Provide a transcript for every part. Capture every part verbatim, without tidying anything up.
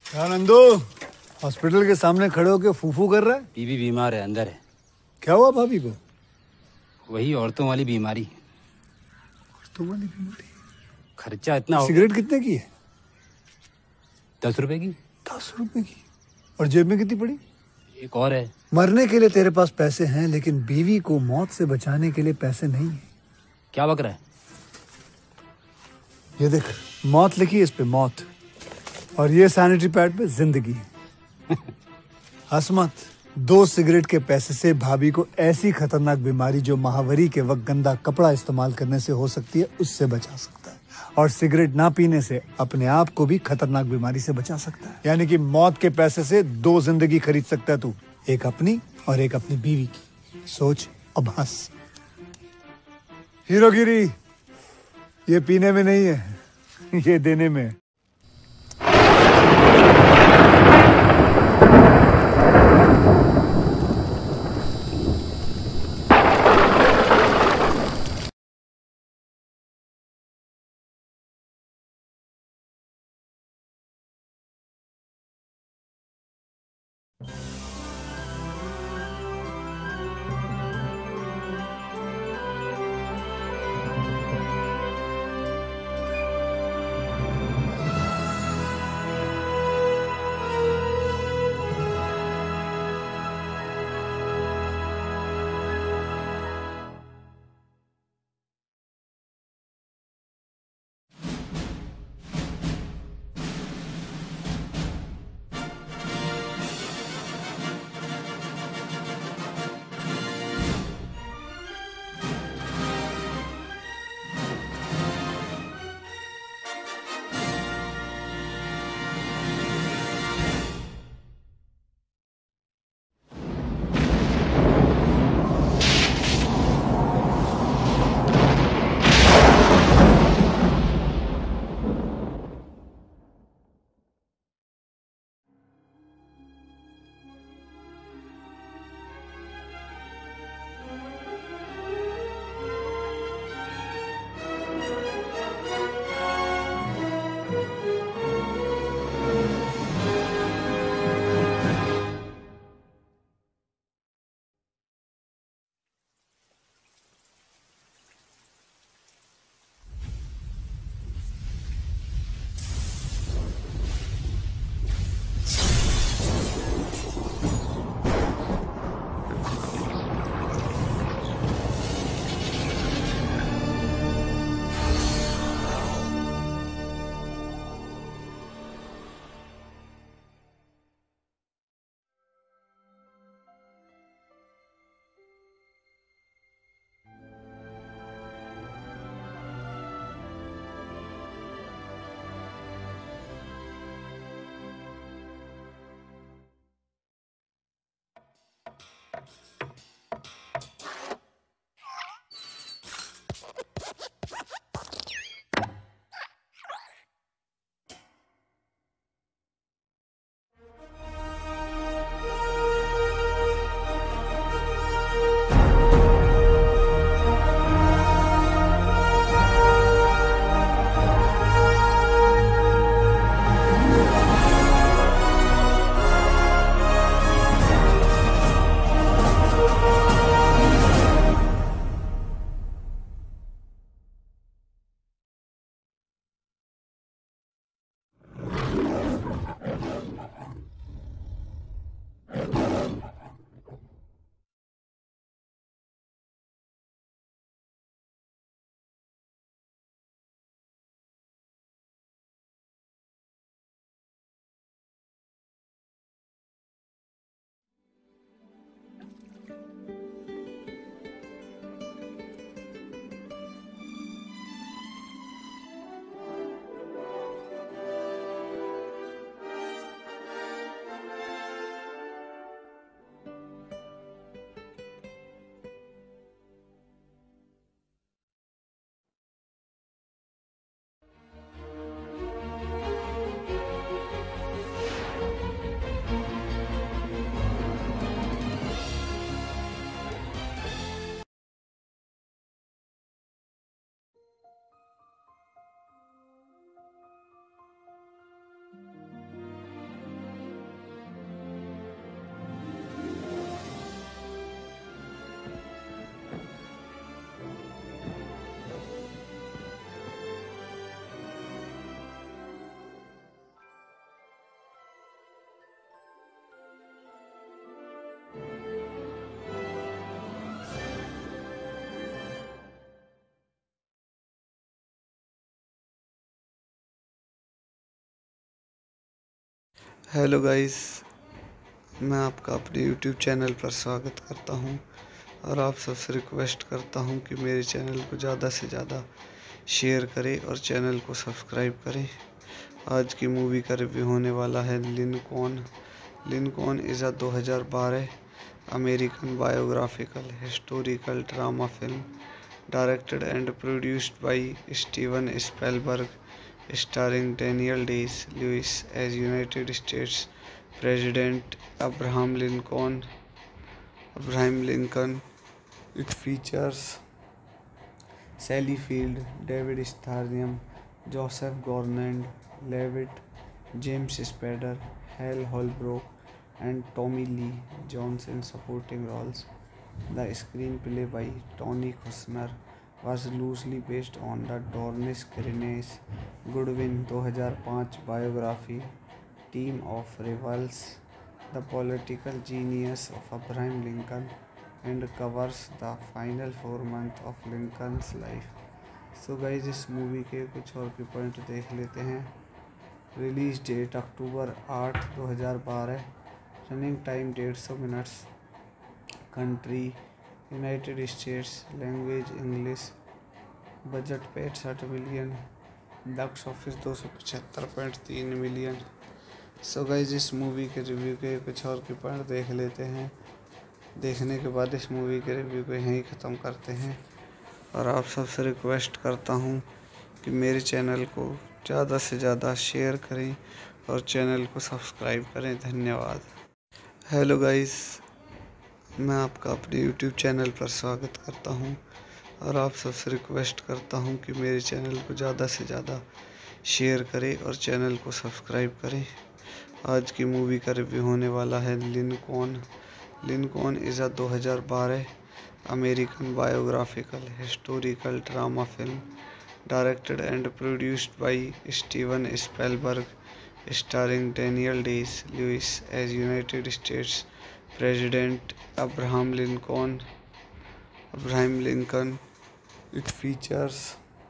क्या नंदू हॉस्पिटल के सामने खड़े होके फूफू कर रहा है? बीबी बीमार है, अंदर है। क्या हुआ भाभी को? वही औरतों वाली बीमारी। औरतों वाली बीमारी? खर्चा इतना हो। सिगरेट कितने की है? दस रुपए की। दस रुपए की? और जेब में कितनी पड़ी? एक और है। मरने के लिए तेरे पास पैसे हैं, लेकिन बीवी को मौत से बचाने के लिए पैसे नहीं है। क्या बक रहा है? ये देख, मौत लिखी है इस पे, मौत। और ये सैनिटरी पैड पे जिंदगी। हंस मत। दो सिगरेट के पैसे से भाभी को ऐसी खतरनाक बीमारी जो महावरी के वक्त गंदा कपड़ा इस्तेमाल करने से हो सकती है, उससे बचा सकता है। और सिगरेट ना पीने से अपने आप को भी खतरनाक बीमारी से बचा सकता है। यानी कि मौत के पैसे से दो जिंदगी खरीद सकता है तू, एक अपनी और एक अपनी बीवी की। सोच अब हंस। हीरोगिरी ये पीने में नहीं है, ये देने में। हेलो गाइस, मैं आपका अपने यूट्यूब चैनल पर स्वागत करता हूं और आप सबसे रिक्वेस्ट करता हूं कि मेरे चैनल को ज़्यादा से ज़्यादा शेयर करें और चैनल को सब्सक्राइब करें। आज की मूवी का रिव्यू होने वाला है लिंकॉन। लिंकॉन इज़ अ दो हज़ार बारह American biographical historical drama film directed and produced by Steven Spielberg, starring Daniel Day-Lewis as United States President Abraham Lincoln. Abraham Lincoln. It features Sally Field, David Strathairn, Joseph Gordon-Levitt, James Spader, Hal Holbrook, and Tommy Lee Jones in supporting roles. The screenplay by Tony Kushner was loosely based on the Dornish Grenage Goodwin दो हज़ार पाँच biography Team of Rivals, the political genius of Abraham Lincoln, and covers the final four months of Lincoln's life. So guys, इस movie के कुछ और के point देख लेते हैं। रिलीज डेट अक्टूबर आठ दो हज़ार बारह, रनिंग टाइम डेढ़ सौ minutes, country United states, language English, budget पैंसठ मिलियन, बॉक्स ऑफिस दो सौ पचहत्तर पॉइंट तीन मिलियन। सो गाइज, इस मूवी के रिव्यू के कुछ और के पॉइंट देख लेते हैं। देखने के बाद इस मूवी के रिव्यू को यहीं ख़त्म करते हैं और आप सबसे रिक्वेस्ट करता हूँ कि मेरे चैनल को ज़्यादा से ज़्यादा शेयर करें और चैनल को सब्सक्राइब करें। धन्यवाद। हेलो गाइस, मैं आपका अपने यूट्यूब चैनल पर स्वागत करता हूं और आप सबसे रिक्वेस्ट करता हूं कि मेरे चैनल को ज़्यादा से ज़्यादा शेयर करें और चैनल को सब्सक्राइब करें। आज की मूवी का रिव्यू होने वाला है लिंकॉन। लिंकॉन इज़ अ दो हज़ार बारह American biographical historical drama film directed and produced by Steven Spielberg, starring Daniel Day-Lewis as United States President Abraham Lincoln. Abraham Lincoln. It features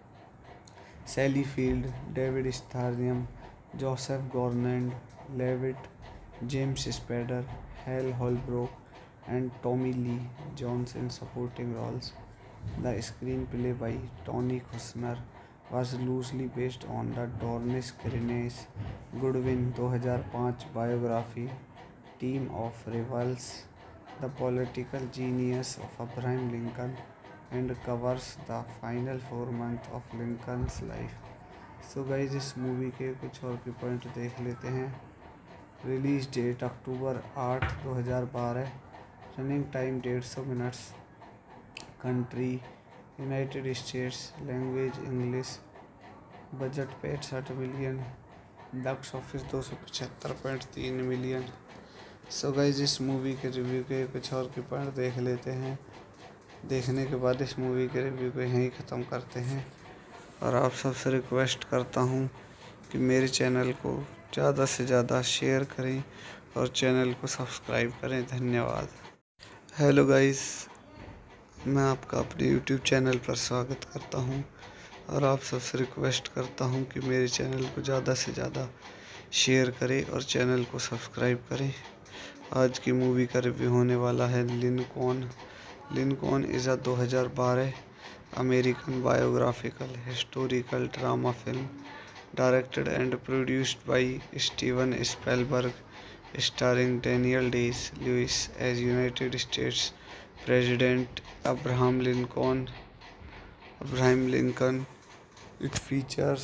Sally Field, David Strathairn, Joseph Gordon-Levitt, James Spader, Hal Holbrook, and Tommy Lee Jones in supporting roles. The screenplay by Tony Kushner was loosely based on the Dornish Grenage Goodwin दो हज़ार पाँच biography Team of Rivals, the political genius of Abraham Lincoln, and covers the final four months of Lincoln's life. So guys, इस movie के कुछ और के point देख लेते हैं। रिलीज डेट अक्टूबर आठ दो हज़ार बारह, रनिंग टाइम डेढ़ सौ minutes, country United states, language English, budget पैंसठ मिलियन, बॉक्स ऑफिस दो सौ पचहत्तर पॉइंट तीन मिलियन। सो गाइज, इस मूवी के रिव्यू के कुछ और के पॉइंट देख लेते हैं। देखने के बाद इस मूवी के रिव्यू को यहीं ख़त्म करते हैं और आप सबसे रिक्वेस्ट करता हूँ कि मेरे चैनल को ज़्यादा से ज़्यादा शेयर करें और चैनल को सब्सक्राइब करें। धन्यवाद। हेलो गाइस, मैं आपका अपने यूट्यूब चैनल पर स्वागत करता हूं और आप सबसे रिक्वेस्ट करता हूं कि मेरे चैनल को ज़्यादा से ज़्यादा शेयर करें और चैनल को सब्सक्राइब करें। आज की मूवी का रिव्यू होने वाला है लिंकॉन। लिंकॉन इज़ अ दो हज़ार बारह American biographical historical drama film directed and produced by Steven Spielberg, starring Daniel Day-Lewis as United States President Abraham Lincoln. Abraham Lincoln. It features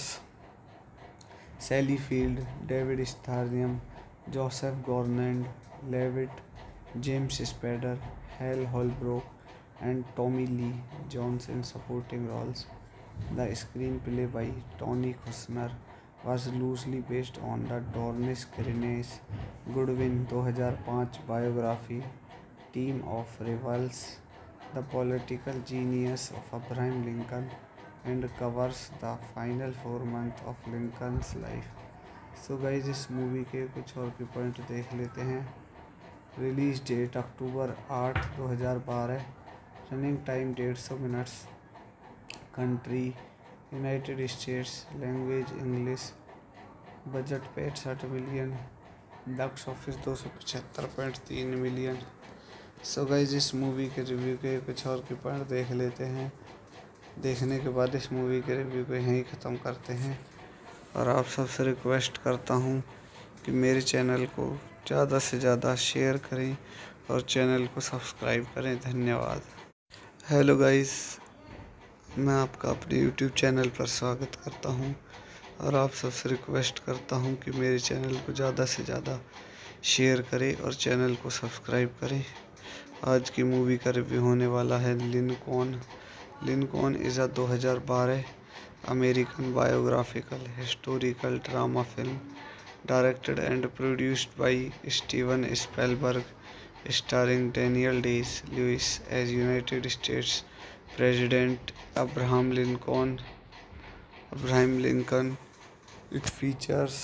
Sally Field, David Strathairn, Joseph Gordon-Levitt, James Spader, Hal Holbrook, and Tommy Lee Jones in supporting roles. The screenplay by Tony Kushner was loosely based on the Dornish Grenage Goodwin दो हज़ार पाँच biography Team of Rivals, the political genius of Abraham Lincoln, and covers the final four months of Lincoln's life. So guys, इस movie के कुछ और के point देख लेते हैं। रिलीज डेट अक्टूबर आठ दो हज़ार बारह, रनिंग टाइम डेढ़ सौ minutes, country United states, language English, budget पैंसठ मिलियन, बॉक्स ऑफिस दो सौ पचहत्तर पॉइंट तीन मिलियन। सो गाइज इस मूवी के रिव्यू के कुछ और के पॉइंट देख लेते हैं। देखने के बाद इस मूवी के रिव्यू को यहीं ख़त्म करते हैं और आप सबसे रिक्वेस्ट करता हूँ कि मेरे चैनल को ज़्यादा से ज़्यादा शेयर करें और चैनल को सब्सक्राइब करें। धन्यवाद। हेलो गाइस, मैं आपका अपने यूट्यूब चैनल पर स्वागत करता हूं और आप सबसे रिक्वेस्ट करता हूं कि मेरे चैनल को ज़्यादा से ज़्यादा शेयर करें और चैनल को सब्सक्राइब करें। आज की मूवी का रिव्यू होने वाला है लिंकॉन। लिंकॉन इज़ अ दो हज़ार बारह American biographical historical drama film directed and produced by Steven Spielberg, starring Daniel Day-Lewis as United States President Abraham Lincoln. Abraham Lincoln. It features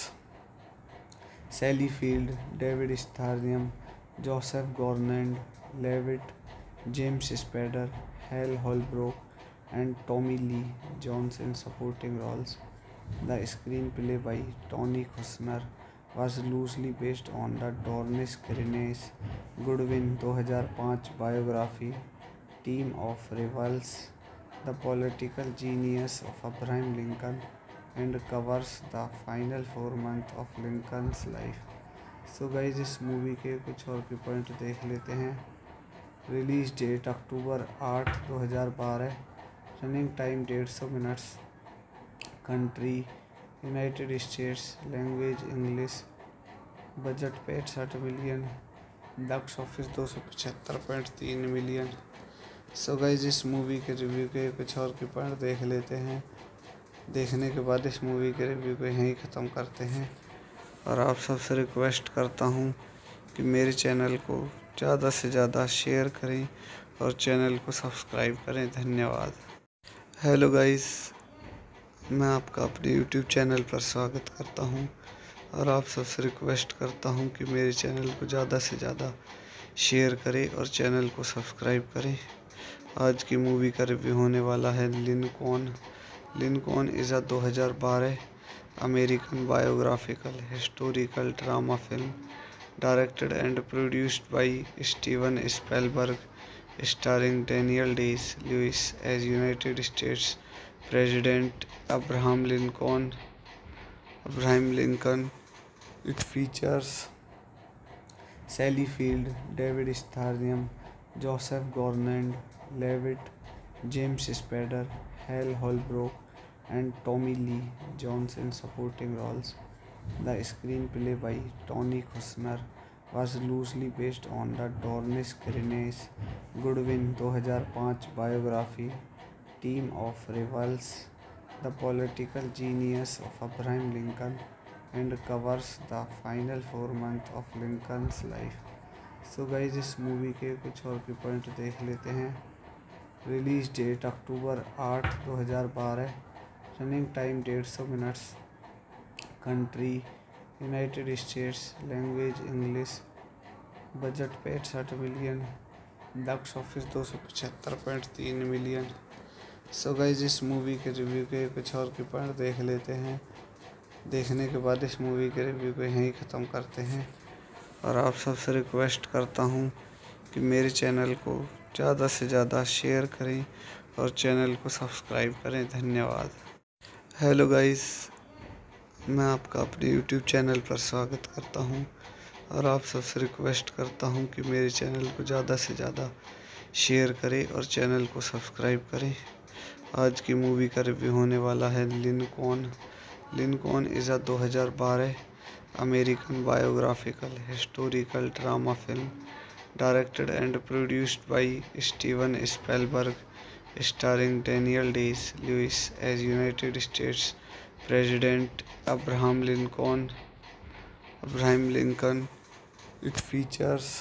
Sally Field, David Strathairn, Joseph Gordon-Levitt, James Spader, Hal Holbrook, and Tommy Lee Jones in supporting roles. The screenplay by Tony Kushner was loosely based on the Dornish Grenage Goodwin दो हज़ार पाँच biography Team of Rivals, the political genius of Abraham Lincoln, and covers the final four months of Lincoln's life. So guys इस movie के कुछ और के point देख लेते हैं। रिलीज डेट अक्टूबर आठ दो हज़ार बारह, रनिंग टाइम डेढ़ सौ minutes, country United states, language English, budget पैंसठ मिलियन, बॉक्स ऑफिस दो सौ पचहत्तर पॉइंट तीन मिलियन। सो गाइज इस मूवी के रिव्यू के कुछ और के पॉइंट देख लेते हैं। देखने के बाद इस मूवी के रिव्यू को यहीं ख़त्म करते हैं और आप सबसे रिक्वेस्ट करता हूँ कि मेरे चैनल को ज़्यादा से ज़्यादा शेयर करें और चैनल को सब्सक्राइब करें। धन्यवाद। हेलो गाइस, मैं आपका अपने यूट्यूब चैनल पर स्वागत करता हूं और आप सबसे रिक्वेस्ट करता हूं कि मेरे चैनल को ज़्यादा से ज़्यादा शेयर करें और चैनल को सब्सक्राइब करें। आज की मूवी का रिव्यू होने वाला है लिंकॉन। लिंकॉन इज़ अ दो हज़ार बारह American biographical historical drama film directed and produced by Steven Spielberg, starring Daniel Day-Lewis as United States President Abraham Lincoln. Abraham Lincoln. It features Sally Field, David Strathairn, Joseph Gordon-Levitt, James Spader, Hal Holbrook, and Tommy Lee Jones in supporting roles. The screenplay by Tony Kushner was loosely based on the Dornish Grenage Goodwin दो हज़ार पाँच biography Team of Rivals, the political genius of Abraham Lincoln, and covers the final four months of Lincoln's life. So guys इस movie के कुछ और के point देख लेते हैं। रिलीज डेट अक्टूबर आठ दो हज़ार बारह, रनिंग टाइम डेढ़ सौ minutes, country United states, language English, budget पैंसठ मिलियन, बॉक्स ऑफिस दो सौ पचहत्तर पॉइंट तीन मिलियन। सो गाइज इस मूवी के रिव्यू के कुछ और के पॉइंट देख लेते हैं। देखने के बाद इस मूवी के रिव्यू को यहीं ख़त्म करते हैं और आप सबसे रिक्वेस्ट करता हूँ कि मेरे चैनल को ज़्यादा से ज़्यादा शेयर करें और चैनल को सब्सक्राइब करें। धन्यवाद। हेलो गाइस, मैं आपका अपने यूट्यूब चैनल पर स्वागत करता हूं और आप सबसे रिक्वेस्ट करता हूं कि मेरे चैनल को ज़्यादा से ज़्यादा शेयर करें और चैनल को सब्सक्राइब करें। आज की मूवी का रिव्यू होने वाला है लिंकॉन। लिंकॉन इज़ अ दो हज़ार बारह American biographical historical drama film directed and produced by Steven Spielberg, starring Daniel Day-Lewis as United States President Abraham Lincoln. Abraham Lincoln. It features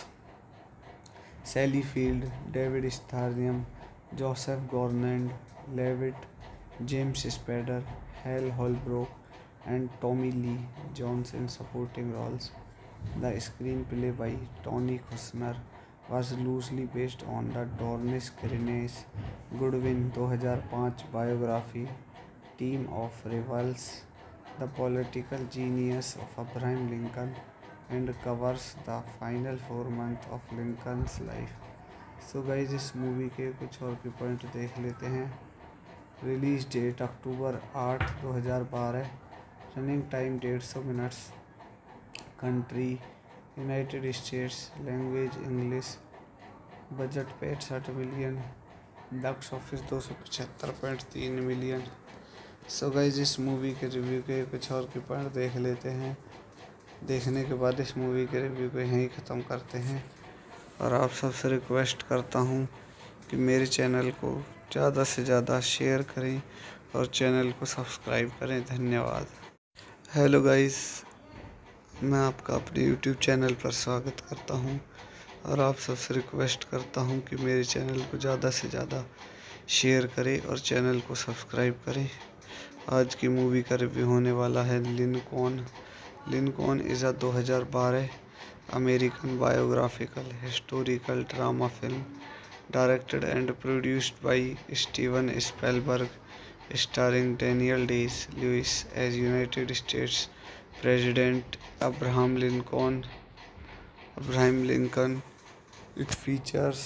Sally Field, David Strathairn, Joseph Gordon-Levitt, James Spader, Hal Holbrook, and Tommy Lee Jones in supporting roles. The screenplay by Tony Kushner was loosely based on the Dornish Grenage Goodwin दो हज़ार पाँच biography Team of Rivals, the political genius of Abraham Lincoln, and covers the final four months of Lincoln's life. So guys, इस movie के कुछ और के point देख लेते हैं। रिलीज डेट अक्टूबर आठ दो हज़ार बारह, रनिंग टाइम डेढ़ सौ minutes, country United states, language English, budget पैंसठ मिलियन, बॉक्स ऑफिस दो सौ पचहत्तर पॉइंट तीन मिलियन। सो गाइज, इस मूवी के रिव्यू के कुछ और के पॉइंट देख लेते हैं। देखने के बाद इस मूवी के रिव्यू को यहीं ख़त्म करते हैं और आप सबसे रिक्वेस्ट करता हूँ कि मेरे चैनल को ज़्यादा से ज़्यादा शेयर करें और चैनल को सब्सक्राइब करें। धन्यवाद। हेलो गाइस, मैं आपका अपने यूट्यूब चैनल पर स्वागत करता हूं और आप सबसे रिक्वेस्ट करता हूं कि मेरे चैनल को ज़्यादा से ज़्यादा शेयर करें और चैनल को सब्सक्राइब करें। आज की मूवी का रिव्यू होने वाला है लिंकॉन। लिंकॉन इज़ अ दो हज़ार बारह American biographical historical drama film directed and produced by Steven Spielberg, starring Daniel Day-Lewis as United States President Abraham Lincoln. Abraham Lincoln. It features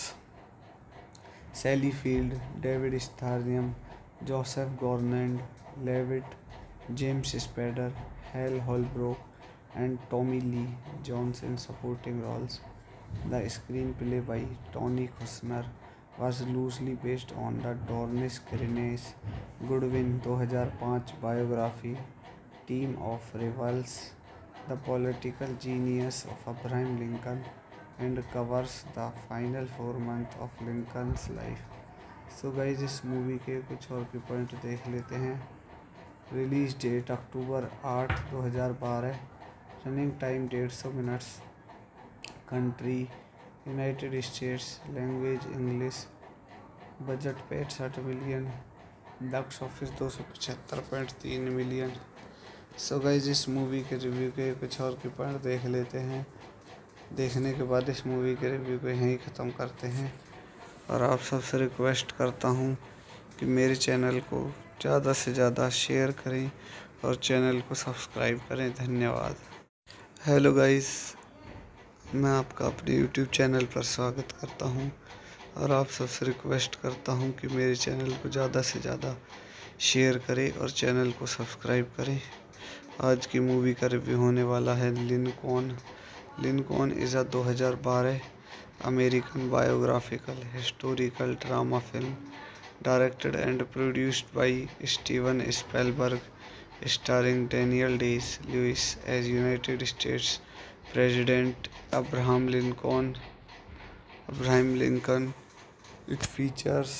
Sally Field, David Strathairn, Joseph Gordon-Levitt, James Spader, Hal Holbrook, and Tommy Lee Jones in supporting roles. The screenplay by Tony Kushner was loosely based on the Dornish Grenage Goodwin दो हज़ार पाँच biography Team of Rivals, the political genius of Abraham Lincoln, and covers the final four months of Lincoln's life. So guys, इस movie के कुछ और के point देख लेते हैं। रिलीज डेट अक्टूबर आठ दो हज़ार बारह, रनिंग टाइम डेढ़ सौ minutes, country United states, language English, budget पैंसठ मिलियन, बॉक्स ऑफिस दो सौ पचहत्तर पॉइंट तीन मिलियन। सो गाइज, इस मूवी के रिव्यू के कुछ और के पॉइंट देख लेते हैं। देखने के बाद इस मूवी के रिव्यू को यहीं ख़त्म करते हैं और आप सबसे रिक्वेस्ट करता हूँ कि मेरे चैनल को ज़्यादा से ज़्यादा शेयर करें और चैनल को सब्सक्राइब करें। धन्यवाद। हेलो गाइस, मैं आपका अपने यूट्यूब चैनल पर स्वागत करता हूं और आप सबसे रिक्वेस्ट करता हूं कि मेरे चैनल को ज़्यादा से ज़्यादा शेयर करें और चैनल को सब्सक्राइब करें। आज की मूवी का रिव्यू होने वाला है लिंकॉन। लिंकॉन इज़ अ दो हज़ार बारह American biographical historical drama film directed and produced by Steven Spielberg, starring Daniel Day-Lewis as United States President Abraham Lincoln. Abraham Lincoln. It features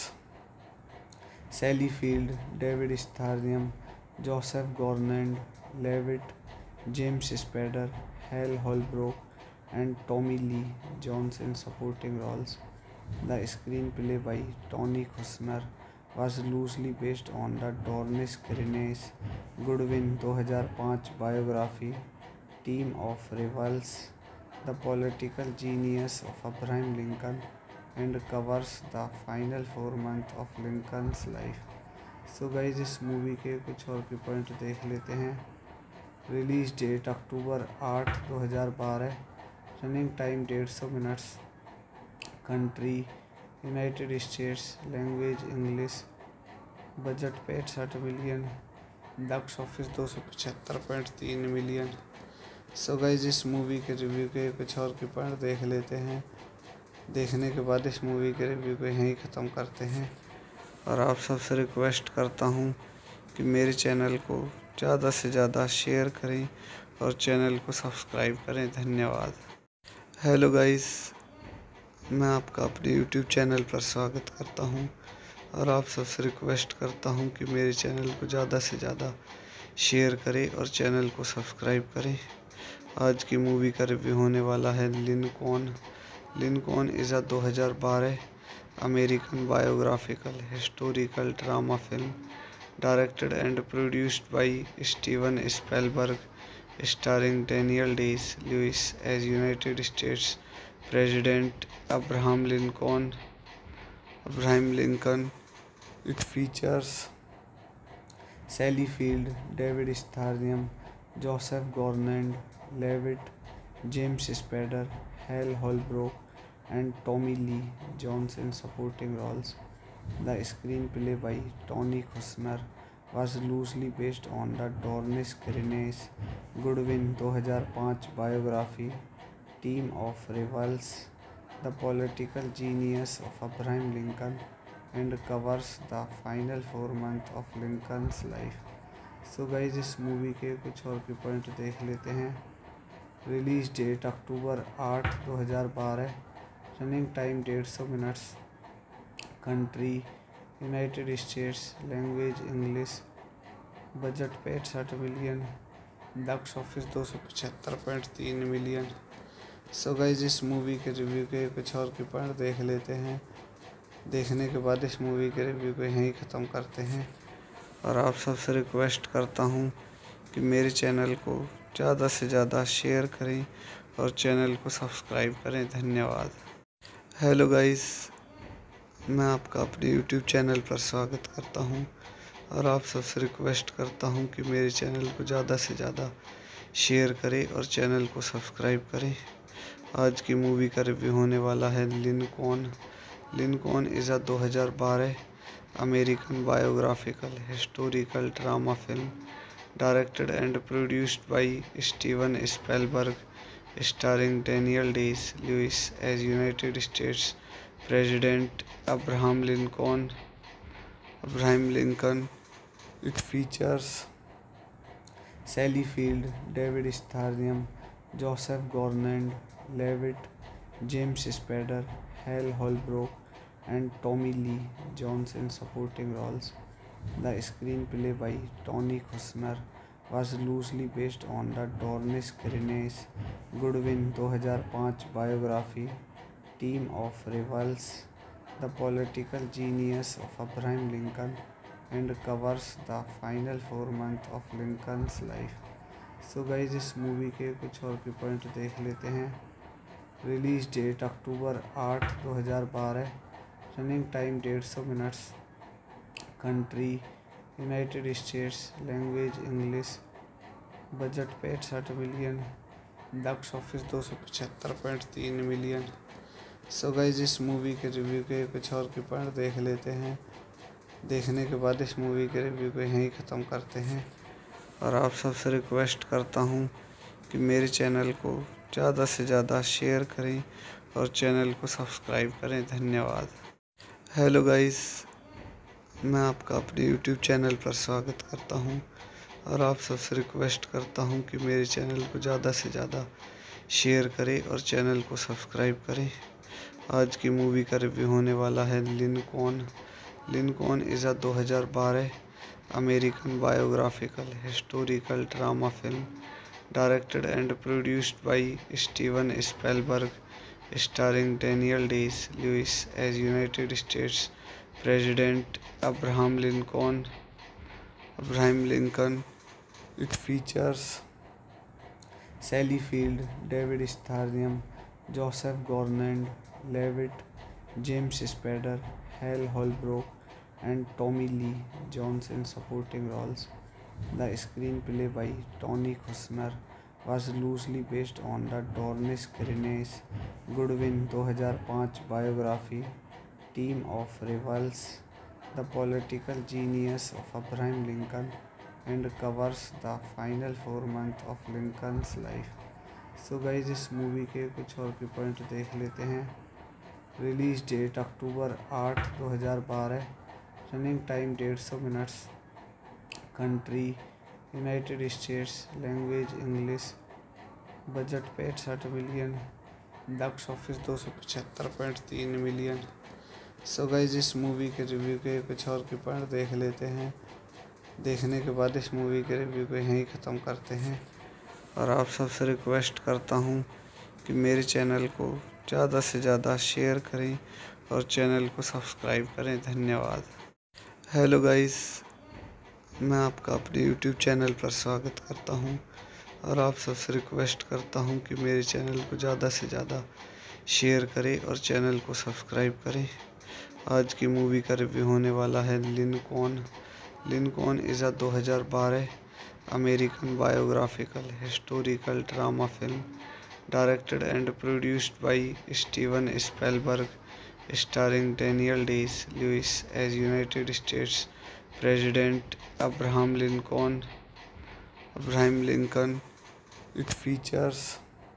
Sally Field, David Strathairn, Joseph Gordon-Levitt, James Spader, Hal Holbrook, and Tommy Lee Jones in supporting roles. The screenplay by Tony Kushner was loosely based on the Dornish Grenage Goodwin दो हज़ार पाँच biography Team of Rivals, the political genius of Abraham Lincoln, and covers the final four months of Lincoln's life. So guys, इस movie के कुछ और के point देख लेते हैं। रिलीज डेट अक्टूबर आठ दो हज़ार बारह, रनिंग टाइम डेढ़ सौ minutes, country United states, language English, budget पैंसठ मिलियन, बॉक्स ऑफिस दो सौ पचहत्तर पॉइंट तीन मिलियन। सो गाइज, इस मूवी के रिव्यू के कुछ और के पॉइंट देख लेते हैं। देखने के बाद इस मूवी के रिव्यू को यहीं ख़त्म करते हैं और आप सबसे रिक्वेस्ट करता हूँ कि मेरे चैनल को ज़्यादा से ज़्यादा शेयर करें और चैनल को सब्सक्राइब करें। धन्यवाद। हेलो गाइस, मैं आपका अपने यूट्यूब चैनल पर स्वागत करता हूं और आप सबसे रिक्वेस्ट करता हूं कि मेरे चैनल को ज़्यादा से ज़्यादा शेयर करें और चैनल को सब्सक्राइब करें। आज की मूवी का रिव्यू होने वाला है लिंकॉन। लिंकॉन इज़ अ दो हज़ार बारह American biographical historical drama film directed and produced by Steven Spielberg, starring Daniel Day-Lewis as United States President Abraham Lincoln. Abraham Lincoln. It features Sally Field, David Strathairn, Joseph Gordon-Levitt, James Spader, Hal Holbrook, and Tommy Lee Jones in supporting roles. The screenplay by Tony Kushner was loosely based on the Dornish Grenage Goodwin two thousand five biography Team of Rivals, the political genius of Abraham Lincoln, and covers the final four months of Lincoln's life. So guys, इस movie के कुछ और के point देख लेते हैं। Release date October आठ दो हज़ार बारह, रनिंग टाइम डेढ़ सौ minutes, country United states, language English, budget पैंसठ मिलियन, बॉक्स ऑफिस दो सौ पचहत्तर पॉइंट तीन मिलियन। सो गाइज, इस मूवी के रिव्यू के कुछ और के पॉइंट देख लेते हैं। देखने के बाद इस मूवी के रिव्यू को यहीं ख़त्म करते हैं और आप सबसे रिक्वेस्ट करता हूँ कि मेरे चैनल को ज़्यादा से ज़्यादा शेयर करें और चैनल को सब्सक्राइब करें। धन्यवाद। हेलो गाइस, मैं आपका अपने यूट्यूब चैनल पर स्वागत करता हूं और आप सबसे रिक्वेस्ट करता हूं कि मेरे चैनल को ज़्यादा से ज़्यादा शेयर करें और चैनल को सब्सक्राइब करें। आज की मूवी का रिव्यू होने वाला है लिंकॉन। लिंकॉन इज़ अ दो हज़ार बारह American biographical historical drama film directed and produced by Steven Spielberg, starring Daniel Day-Lewis as United States President Abraham Lincoln. Abraham Lincoln. It features Sally Field, David Strathairn, Joseph Gordon-Levitt, James Spader, Hal Holbrook, and Tommy Lee Jones in supporting roles. The screenplay by Tony Kushner was loosely based on the Dornish Grenage Goodwin two thousand five biography Team of Rivals, the political genius of Abraham Lincoln, and covers the final four months of Lincoln's life. So guys, इस movie के कुछ और के point देख लेते हैं। Release date October आठ दो हज़ार बारह, रनिंग टाइम डेढ़ सौ minutes, country United states, language English, budget पैंसठ मिलियन, बॉक्स ऑफिस दो सौ पचहत्तर पॉइंट तीन मिलियन। सो गाइज, इस मूवी के रिव्यू के कुछ और के पॉइंट देख लेते हैं। देखने के बाद इस मूवी के रिव्यू को यहीं ख़त्म करते हैं और आप सबसे रिक्वेस्ट करता हूँ कि मेरे चैनल को ज़्यादा से ज़्यादा शेयर करें और चैनल को सब्सक्राइब करें। धन्यवाद। हेलो गाइस, मैं आपका अपने यूट्यूब चैनल पर स्वागत करता हूं और आप सबसे रिक्वेस्ट करता हूं कि मेरे चैनल को ज़्यादा से ज़्यादा शेयर करें और चैनल को सब्सक्राइब करें। आज की मूवी का रिव्यू होने वाला है लिंकॉन। लिंकॉन इज़ अ दो हज़ार बारह American biographical historical drama film directed and produced by Steven Spielberg, starring Daniel Day-Lewis as United States President Abraham Lincoln. Abraham Lincoln. It features Sally Field, David Strathairn, Joseph Gordon-Levitt, James Spader, Hal Holbrook, and Tommy Lee Jones in supporting roles. The screenplay by Tony Kushner was loosely based on the Dornish Grenage Goodwin two thousand five biography Team of Rivals, the political genius of Abraham Lincoln, and covers the final four months of Lincoln's life. So guys, इस movie के कुछ और के point देख लेते हैं। Release date October आठ दो हज़ार बारह, रनिंग टाइम डेढ़ सौ minutes, country United states, language English, budget पैंसठ मिलियन, बॉक्स ऑफिस दो सौ पचहत्तर पॉइंट तीन मिलियन। सो गाइज, इस मूवी के रिव्यू के कुछ और के पॉइंट देख लेते हैं। देखने के बाद इस मूवी के रिव्यू को यहीं ख़त्म करते हैं और आप सबसे रिक्वेस्ट करता हूँ कि मेरे चैनल को ज़्यादा से ज़्यादा शेयर करें और चैनल को सब्सक्राइब करें। धन्यवाद। हेलो गाइस, मैं आपका अपने यूट्यूब चैनल पर स्वागत करता हूं और आप सबसे रिक्वेस्ट करता हूं कि मेरे चैनल को ज़्यादा से ज़्यादा शेयर करें और चैनल को सब्सक्राइब करें। आज की मूवी का रिव्यू होने वाला है लिंकॉन। लिंकॉन इज़ अ दो हज़ार बारह American biographical historical drama film directed and produced by Steven Spielberg, starring Daniel Day-Lewis as United States President Abraham Lincoln. Abraham Lincoln. It features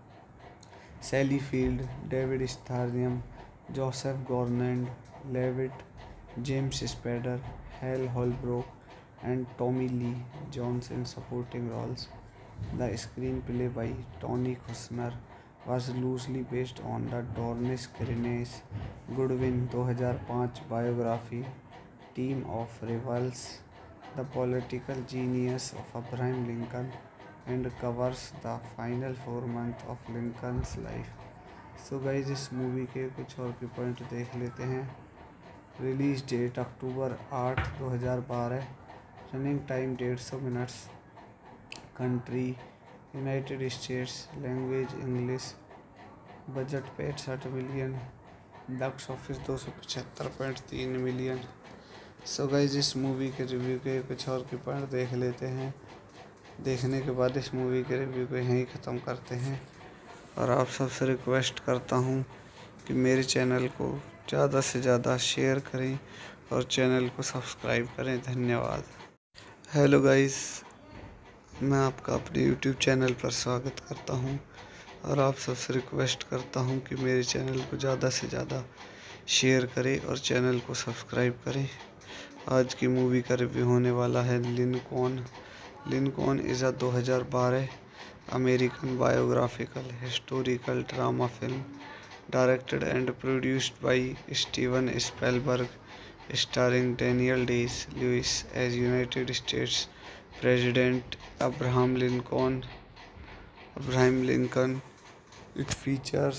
Sally Field, David Strathairn, Joseph Gordon-Levitt, James Spader, Hal Holbrook, and Tommy Lee Jones in supporting roles. The screenplay by Tony Kushner was loosely based on the Dornish Grenache Goodwin two thousand five biography Team of Rivals, the political genius of Abraham Lincoln, and covers the final four months of Lincoln's life. So guys इस movie के कुछ और के point देख लेते हैं। Release date October आठ दो हज़ार बारह, रनिंग टाइम डेढ़ सौ minutes, country United states, language English, budget पैंसठ मिलियन, बॉक्स ऑफिस दो सौ पचहत्तर पॉइंट तीन मिलियन। सो गाइज इस मूवी के रिव्यू के कुछ और के पॉइंट देख लेते हैं। देखने के बाद इस मूवी के रिव्यू को यहीं ख़त्म करते हैं और आप सबसे रिक्वेस्ट करता हूँ कि मेरे चैनल को ज़्यादा से ज़्यादा शेयर करें और चैनल को सब्सक्राइब करें। धन्यवाद। हेलो गाइस, मैं आपका अपने यूट्यूब चैनल पर स्वागत करता हूँ और आप सबसे रिक्वेस्ट करता हूँ कि मेरे चैनल को ज़्यादा से ज़्यादा शेयर करें और चैनल को सब्सक्राइब करें। आज की मूवी का रिव्यू होने वाला है लिंकॉन। लिंकॉन इज़ अ दो हज़ार बारह American biographical historical drama film directed and produced by Steven Spielberg, starring Daniel Day-Lewis as United States president Abraham Lincoln. Abraham Lincoln. It features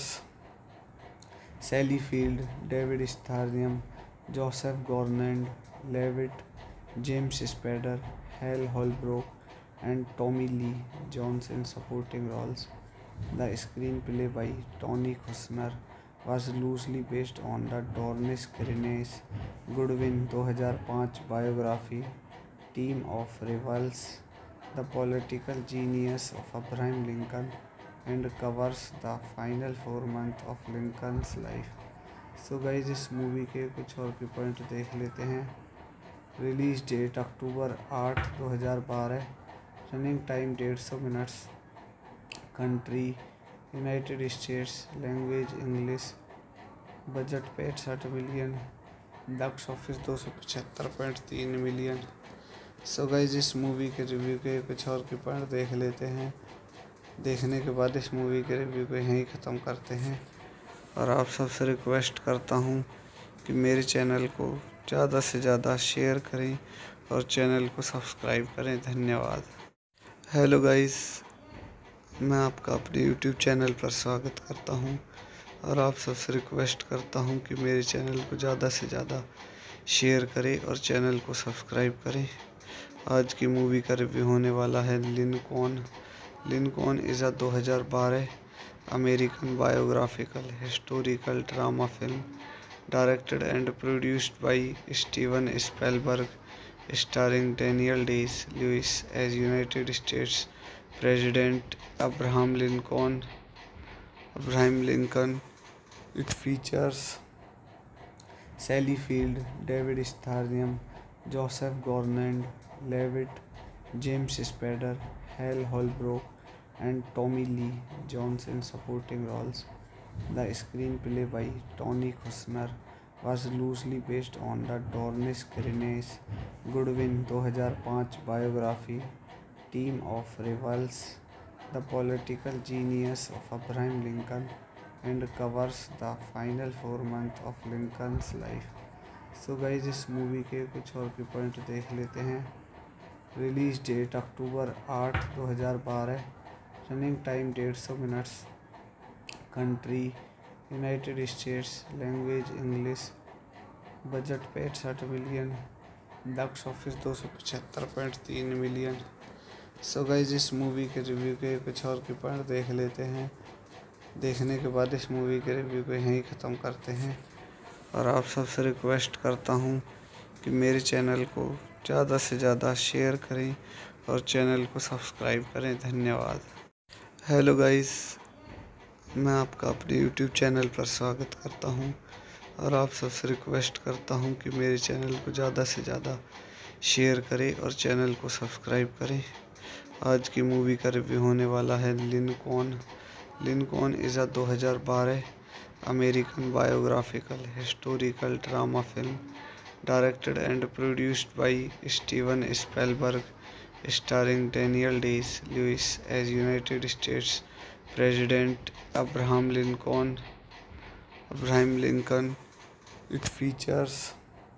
Sally Field, David Strathairn, Joseph Gordon-Levitt, James Spader, Hal Holbrook, and Tommy Lee Jones in supporting roles. The screenplay by Tony Kushner was loosely based on the Dornish Grenache Goodwin two thousand five biography Team of Rivals, the political genius of Abraham Lincoln, and covers the final four months of Lincoln's life. So guys, इस movie के कुछ और के point देख लेते हैं। Release date October आठ दो हज़ार बारह, रनिंग टाइम डेढ़ सौ minutes, country United states, language English, budget पैंसठ मिलियन, बॉक्स ऑफिस दो सौ पचहत्तर पॉइंट तीन मिलियन। सो गाइज इस मूवी के रिव्यू के कुछ और के पॉइंट देख लेते हैं। देखने के बाद इस मूवी के रिव्यू को यहीं ख़त्म करते हैं और आप सबसे रिक्वेस्ट करता हूँ कि मेरे चैनल को ज़्यादा से ज़्यादा शेयर करें और चैनल को सब्सक्राइब करें। धन्यवाद। हेलो गाइस, मैं आपका अपने यूट्यूब चैनल पर स्वागत करता हूँ और आप सबसे रिक्वेस्ट करता हूँ कि मेरे चैनल को ज़्यादा से ज़्यादा शेयर करें और चैनल को सब्सक्राइब करें। आज की मूवी का रिव्यू होने वाला है लिंकॉन। लिंकॉन इज़ अ दो हज़ार बारह American biographical historical drama film directed and produced by Steven Spielberg, starring Daniel Day-Lewis as United States president Abraham Lincoln. Abraham Lincoln. It features Sally Field, David Strathairn, Joseph Gordon-Levitt, James Spader, Hal Holbrook, and Tommy Lee Jones in supporting roles. The screenplay by Tony Kushner was loosely based on the Dornish Grenache Goodwin two thousand five biography Team of Rivals, the political genius of Abraham Lincoln, and covers the final four months of Lincoln's life. So guys इस movie के कुछ और के point देख लेते हैं। Release date October आठ दो हज़ार बारह, रनिंग टाइम डेढ़ सौ minutes, country United states, language English, budget पैंसठ मिलियन, बॉक्स ऑफिस दो सौ पचहत्तर पॉइंट तीन मिलियन। सो गाइज इस मूवी के रिव्यू के कुछ और के पॉइंट देख लेते हैं। देखने के बाद इस मूवी के रिव्यू को यहीं ख़त्म करते हैं और आप सबसे रिक्वेस्ट करता हूँ कि मेरे चैनल को ज़्यादा से ज़्यादा शेयर करें और चैनल को सब्सक्राइब करें। धन्यवाद। हेलो गाइस, मैं आपका अपने यूट्यूब चैनल पर स्वागत करता हूं और आप सबसे रिक्वेस्ट करता हूं कि मेरे चैनल को ज़्यादा से ज़्यादा शेयर करें और चैनल को सब्सक्राइब करें। आज की मूवी का रिव्यू होने वाला है लिंकॉन। लिंकॉन इज़ अ दो हज़ार बारह American biographical historical drama film directed and produced by Steven Spielberg, starring Daniel Day-Lewis as United States President Abraham Lincoln. Abraham Lincoln. It features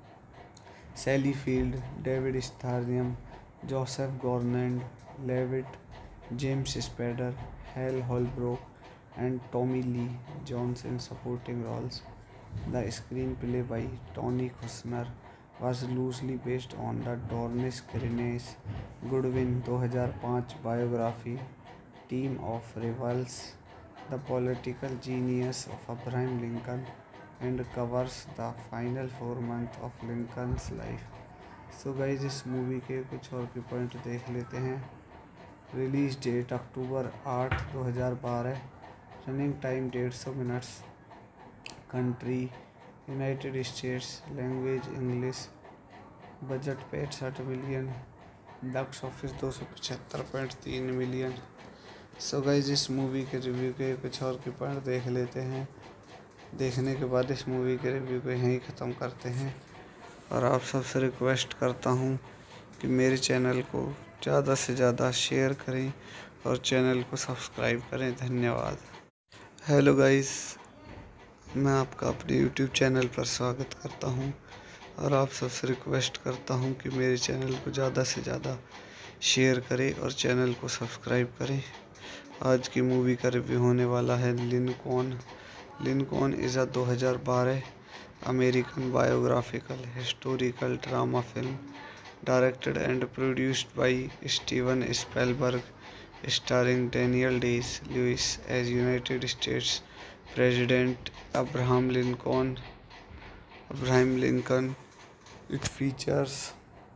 Sally Field, David Strathairn, Joseph Gordon-Levitt, James Spader, Hal Holbrook, and Tommy Lee Jones in supporting roles. The screenplay by Tony Kushner was loosely based on the Dornish Grenage Goodwin दो हज़ार पाँच biography Team of Rivals, the political genius of Abraham Lincoln, and covers the final four months of Lincoln's life. So guys, इस movie के कुछ और के point देख लेते हैं। रिलीज डेट अक्टूबर आठ दो हज़ार बारह, रनिंग टाइम डेढ़ सौ minutes, country United states, language English, budget पैंसठ मिलियन, बॉक्स ऑफिस दो सौ पचहत्तर पॉइंट तीन मिलियन। सो गाइज, इस मूवी के रिव्यू के कुछ और के पॉइंट देख लेते हैं। देखने के बाद इस मूवी के रिव्यू को यहीं ख़त्म करते हैं और आप सबसे रिक्वेस्ट करता हूँ कि मेरे चैनल को ज़्यादा से ज़्यादा शेयर करें और चैनल को सब्सक्राइब करें। धन्यवाद। हेलो गाइस, मैं आपका अपने यूट्यूब चैनल पर स्वागत करता हूं और आप सबसे रिक्वेस्ट करता हूं कि मेरे चैनल को ज़्यादा से ज़्यादा शेयर करें और चैनल को सब्सक्राइब करें। आज की मूवी का रिव्यू होने वाला है लिंकॉन। लिंकॉन इज़ अ दो हज़ार बारह American biographical historical drama film directed and produced by Steven Spielberg, starring Daniel Day-Lewis as United States President Abraham Lincoln. Abraham Lincoln. It features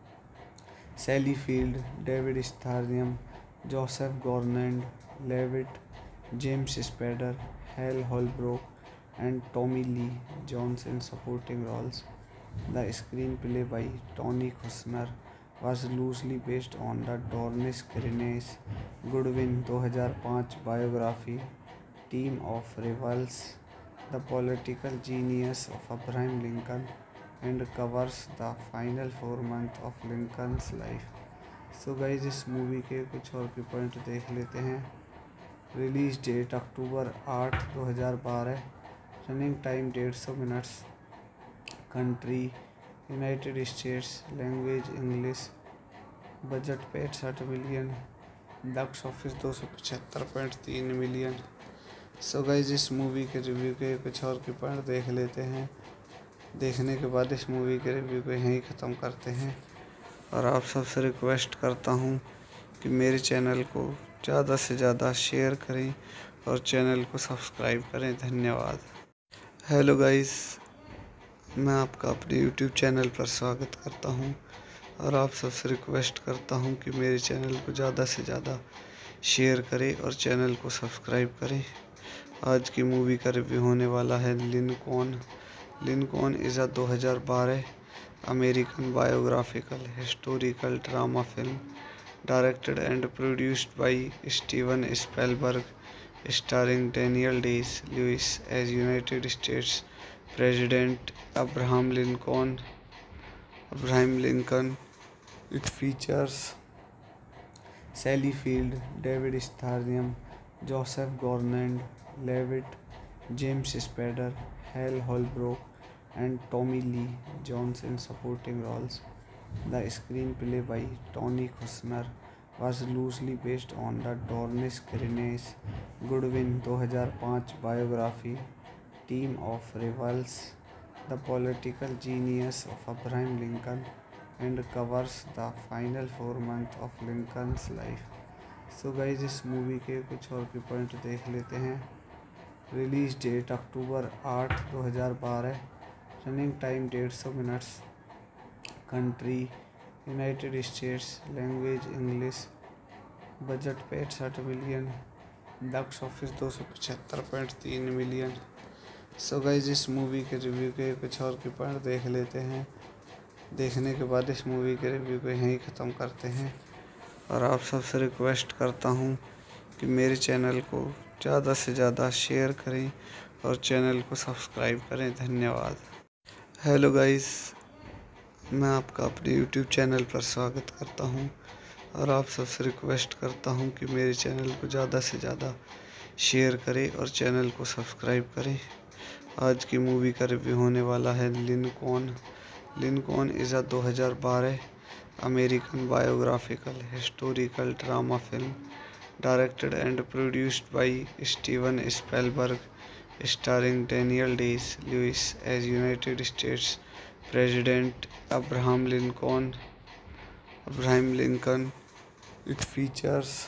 Sally Field, David Strathairn, Joseph Gordon-Levitt, James Spader, Hal Holbrook, and Tommy Lee Jones in supporting roles. The screenplay by Tony Kushner was loosely based on the Dornish Grenage Goodwin दो हज़ार पाँच biography Team of Rivals, the political genius of Abraham Lincoln, and covers the final four months of Lincoln's life. So guys, इस movie के कुछ और के point देख लेते हैं। रिलीज डेट अक्टूबर आठ दो हज़ार बारह, रनिंग टाइम डेढ़ सौ minutes, country United states, language English, budget पैंसठ मिलियन, बॉक्स ऑफिस दो सौ पचहत्तर पॉइंट तीन मिलियन। सो गाइज, इस मूवी के रिव्यू के कुछ और के पॉइंट देख लेते हैं। देखने के बाद इस मूवी के रिव्यू को यहीं ख़त्म करते हैं और आप सबसे रिक्वेस्ट करता हूँ कि मेरे चैनल को ज़्यादा से ज़्यादा शेयर करें और चैनल को सब्सक्राइब करें। धन्यवाद। हेलो गाइस, मैं आपका अपने यूट्यूब चैनल पर स्वागत करता हूं और आप सबसे रिक्वेस्ट करता हूं कि मेरे चैनल को ज़्यादा से ज़्यादा शेयर करें और चैनल को सब्सक्राइब करें। आज की मूवी का रिव्यू होने वाला है लिंकॉन। लिंकॉन इज़ अ दो हज़ार बारह American biographical historical drama film directed and produced by Steven Spielberg, starring Daniel Day-Lewis as United States President Abraham Lincoln. Abraham Lincoln. It features Sally Field, David Strathairn, Joseph Gordon-Levitt, James Spader, Hal Holbrook, and Tommy Lee Jones in supporting roles. The screenplay by Tony Kushner was loosely based on the Dornish Grenage Goodwin दो हज़ार पाँच biography Team of Rivals, the political genius of Abraham Lincoln, and covers the final four months of Lincoln's life. So guys, इस movie के कुछ और के point देख लेते हैं। रिलीज डेट अक्टूबर आठ दो हज़ार बारह, रनिंग टाइम डेढ़ सौ minutes, country United states, language English, budget पैंसठ मिलियन, बॉक्स ऑफिस दो सौ पचहत्तर पॉइंट तीन मिलियन। सो गाइस इस मूवी के रिव्यू के कुछ और के पॉइंट देख लेते हैं। देखने के बाद इस मूवी के रिव्यू को यहीं ख़त्म करते हैं और आप सबसे रिक्वेस्ट करता हूँ कि मेरे चैनल को ज़्यादा से ज़्यादा शेयर करें और चैनल को सब्सक्राइब करें। धन्यवाद। हेलो गाइस, मैं आपका अपने यूट्यूब चैनल पर स्वागत करता हूं और आप सबसे रिक्वेस्ट करता हूं कि मेरे चैनल को ज़्यादा से ज़्यादा शेयर करें और चैनल को सब्सक्राइब करें। आज की मूवी का रिव्यू होने वाला है लिंकॉन। लिंकॉन इज़ अ दो हज़ार बारह American biographical historical drama film directed and produced by Steven Spielberg, starring Daniel Day-Lewis as United States President Abraham Lincoln. Abraham Lincoln. It features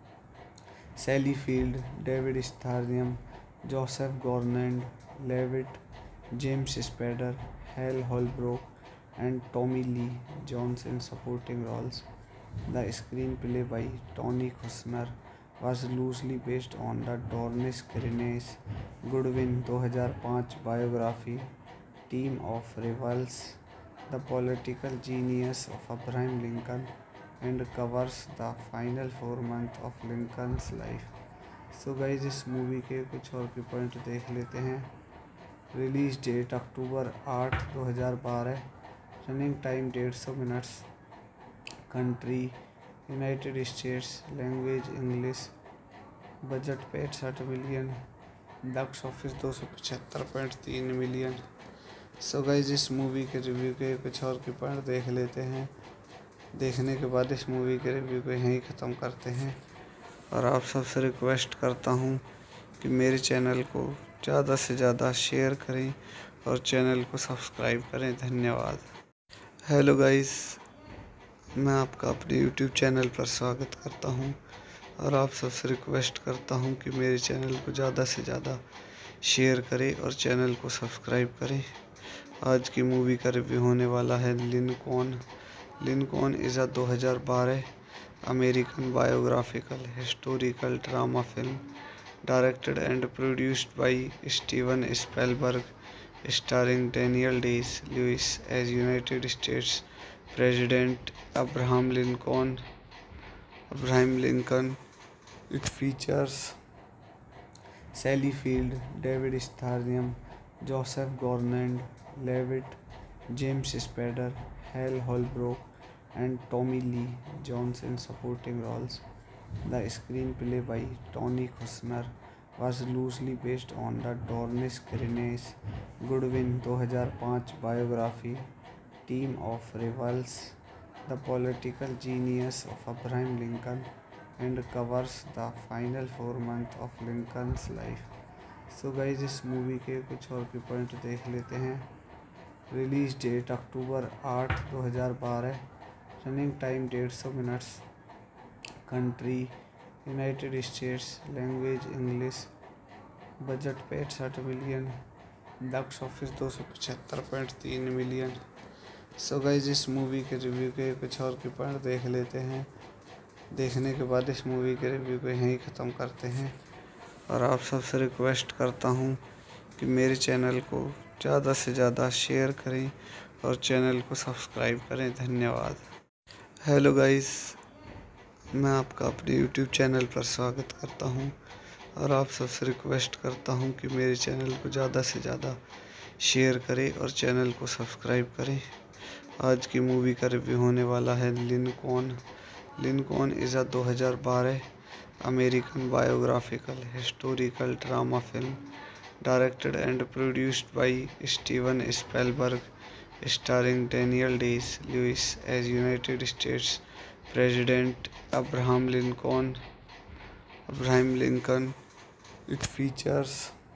Sally Field, David Strathairn, Joseph Gordon-Levitt, James Spader, Hal Holbrook, and Tommy Lee Jones in supporting roles. The screenplay by Tony Kushner was loosely based on the Dornish Grenage Goodwin two thousand five biography Team of Rivals, the political genius of Abraham Lincoln, and covers the final four months of Lincoln's life. So guys इस movie के कुछ और के point देख लेते हैं। Release date October आठ दो हज़ार बारह, रनिंग टाइम डेढ़ सौ minutes, country United states, language English, budget पैंसठ मिलियन, बॉक्स ऑफिस दो सौ पचहत्तर पॉइंट तीन मिलियन। सो गाइस इस मूवी के रिव्यू के कुछ और के पॉइंट देख लेते हैं। देखने के बाद इस मूवी के रिव्यू को यहीं ख़त्म करते हैं और आप सबसे रिक्वेस्ट करता हूँ कि मेरे चैनल को ज़्यादा से ज़्यादा शेयर करें और चैनल को सब्सक्राइब करें। धन्यवाद। हेलो गाइस, मैं आपका अपने यूट्यूब चैनल पर स्वागत करता हूं और आप सबसे रिक्वेस्ट करता हूं कि मेरे चैनल को ज़्यादा से ज़्यादा शेयर करें और चैनल को सब्सक्राइब करें। आज की मूवी का रिव्यू होने वाला है लिंकॉन। लिंकॉन इज़ अ दो हज़ार बारह American biographical historical drama film directed and produced by Steven Spielberg, starring Daniel Day-Lewis as United States President Abraham Lincoln. Abraham Lincoln. It features Sally Field, David Strathairn, Joseph Gordon-Levitt, James Spader, Hal Holbrook, and Tommy Lee Jones in supporting roles. The screenplay by Tony Kushner was loosely based on the Dornish Grenage Goodwin two thousand five biography Team of Rivals, the political genius of Abraham Lincoln, and covers the final four months of Lincoln's life. So guys इस movie के कुछ और के point देख लेते हैं। Release date October आठ दो हज़ार बारह, रनिंग टाइम डेढ़ सौ minutes, country United states, language English, budget पैंसठ मिलियन, बॉक्स ऑफिस दो सौ पचहत्तर पॉइंट तीन मिलियन। सो गाइस इस मूवी के रिव्यू के कुछ और के पॉइंट देख लेते हैं। देखने के बाद इस मूवी के रिव्यू को यहीं ख़त्म करते हैं और आप सबसे रिक्वेस्ट करता हूँ कि मेरे चैनल को ज़्यादा से ज़्यादा शेयर करें और चैनल को सब्सक्राइब करें। धन्यवाद। हेलो गाइस, मैं आपका अपने यूट्यूब चैनल पर स्वागत करता हूं और आप सबसे रिक्वेस्ट करता हूं कि मेरे चैनल को ज़्यादा से ज़्यादा शेयर करें और चैनल को सब्सक्राइब करें। आज की मूवी का रिव्यू होने वाला है लिंकॉन। लिंकॉन इज़ अ दो हज़ार बारह American biographical historical drama film directed and produced by Steven Spielberg, starring Daniel Day-Lewis as United States President Abraham Lincoln. Abraham Lincoln. It features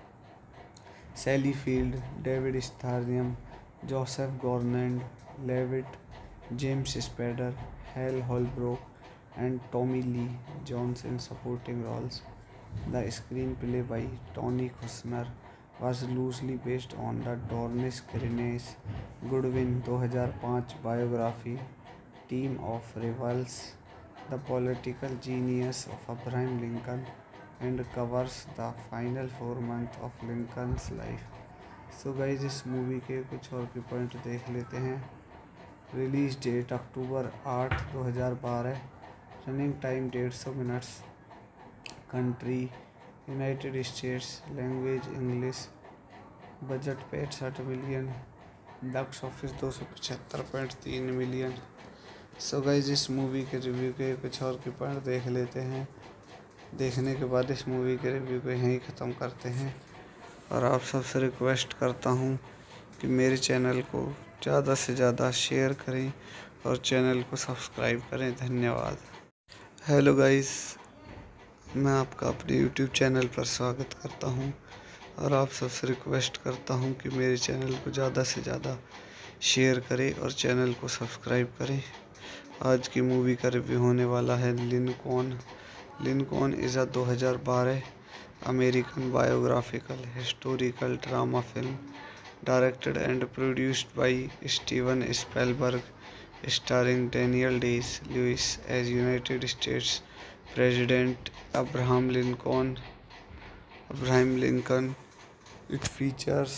Sally Field, David Strathairn, Joseph Gordon-Levitt, James Spader, Hal Holbrook, and Tommy Lee Jones in supporting roles. The screenplay by Tony Kushner was loosely based on the Dornish Grenage Goodwin two thousand five biography Team of Rivals, the political genius of Abraham Lincoln, and covers the final four months of Lincoln's life. So guys इस movie के कुछ और के point देख लेते हैं। Release date October आठ दो हज़ार बारह। रनिंग टाइम डेढ़ सौ minutes. Country United states. Language English. Budget पैंसठ मिलियन। बॉक्स ऑफिस दो सौ पचहत्तर पॉइंट तीन मिलियन। सो गाइज इस मूवी के रिव्यू के कुछ और के पॉइंट देख लेते हैं। देखने के बाद इस मूवी के रिव्यू को यहीं ख़त्म करते हैं और आप सबसे रिक्वेस्ट करता हूँ कि मेरे चैनल को ज़्यादा से ज़्यादा शेयर करें और चैनल को सब्सक्राइब करें। धन्यवाद। हेलो गाइस, मैं आपका अपने यूट्यूब चैनल पर स्वागत करता हूँ और आप सबसे रिक्वेस्ट करता हूँ कि मेरे चैनल को ज़्यादा से ज़्यादा शेयर करें और चैनल को सब्सक्राइब करें। आज की मूवी का रिव्यू होने वाला है लिंकॉन। लिंकॉन इज़ अ दो हज़ार बारह American biographical historical drama film directed and produced by Steven Spielberg, starring Daniel Day Lewis as United States president Abraham Lincoln Abraham Lincoln. It features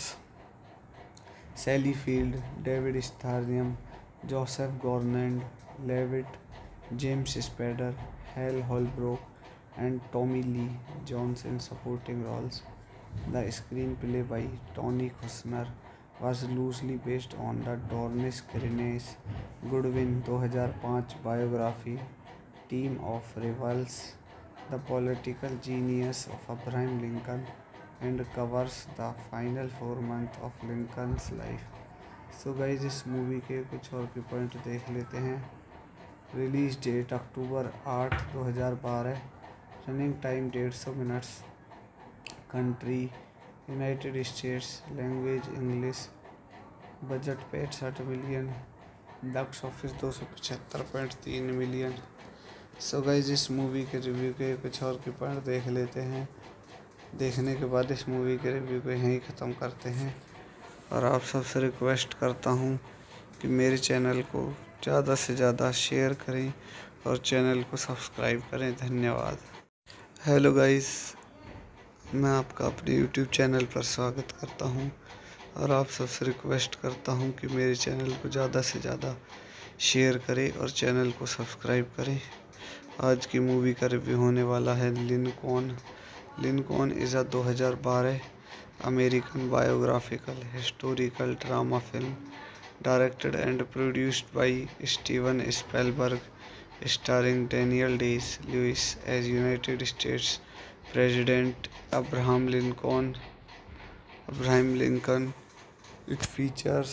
Sally Field, David Strathairn, Joseph Gordon-Levitt, James Spader, Hal Holbrook, and Tommy Lee Jones in supporting roles. The screenplay by Tony Kushner was loosely based on the Dornish Grenage Goodwin दो हज़ार पाँच biography Team of Rivals, the political genius of Abraham Lincoln, and covers the final four months of Lincoln's life. So guys इस movie के कुछ और के point देख लेते हैं। रिलीज डेट अक्टूबर आठ दो हज़ार बारह। रनिंग टाइम डेढ़ सौ minutes. Country United states. Language English. Budget पैंसठ मिलियन। बॉक्स ऑफिस दो सौ पचहत्तर पॉइंट तीन मिलियन। सो गाइज इस मूवी के रिव्यू के कुछ और के पॉइंट देख लेते हैं। देखने के बाद इस मूवी के रिव्यू को यहीं ख़त्म करते हैं और आप सबसे रिक्वेस्ट करता हूँ कि मेरे चैनल को ज़्यादा से ज़्यादा शेयर करें और चैनल को सब्सक्राइब करें। धन्यवाद। हेलो गाइस, मैं आपका अपने यूट्यूब चैनल पर स्वागत करता हूँ और आप सबसे रिक्वेस्ट करता हूँ कि मेरे चैनल को ज़्यादा से ज़्यादा शेयर करें और चैनल को सब्सक्राइब करें। आज की मूवी का रिव्यू होने वाला है लिंकॉन। लिंकॉन इज़ अ दो हज़ार बारह American biographical historical drama film directed and produced by Steven Spielberg, starring Daniel Day Lewis as United States president Abraham Lincoln Abraham Lincoln. It features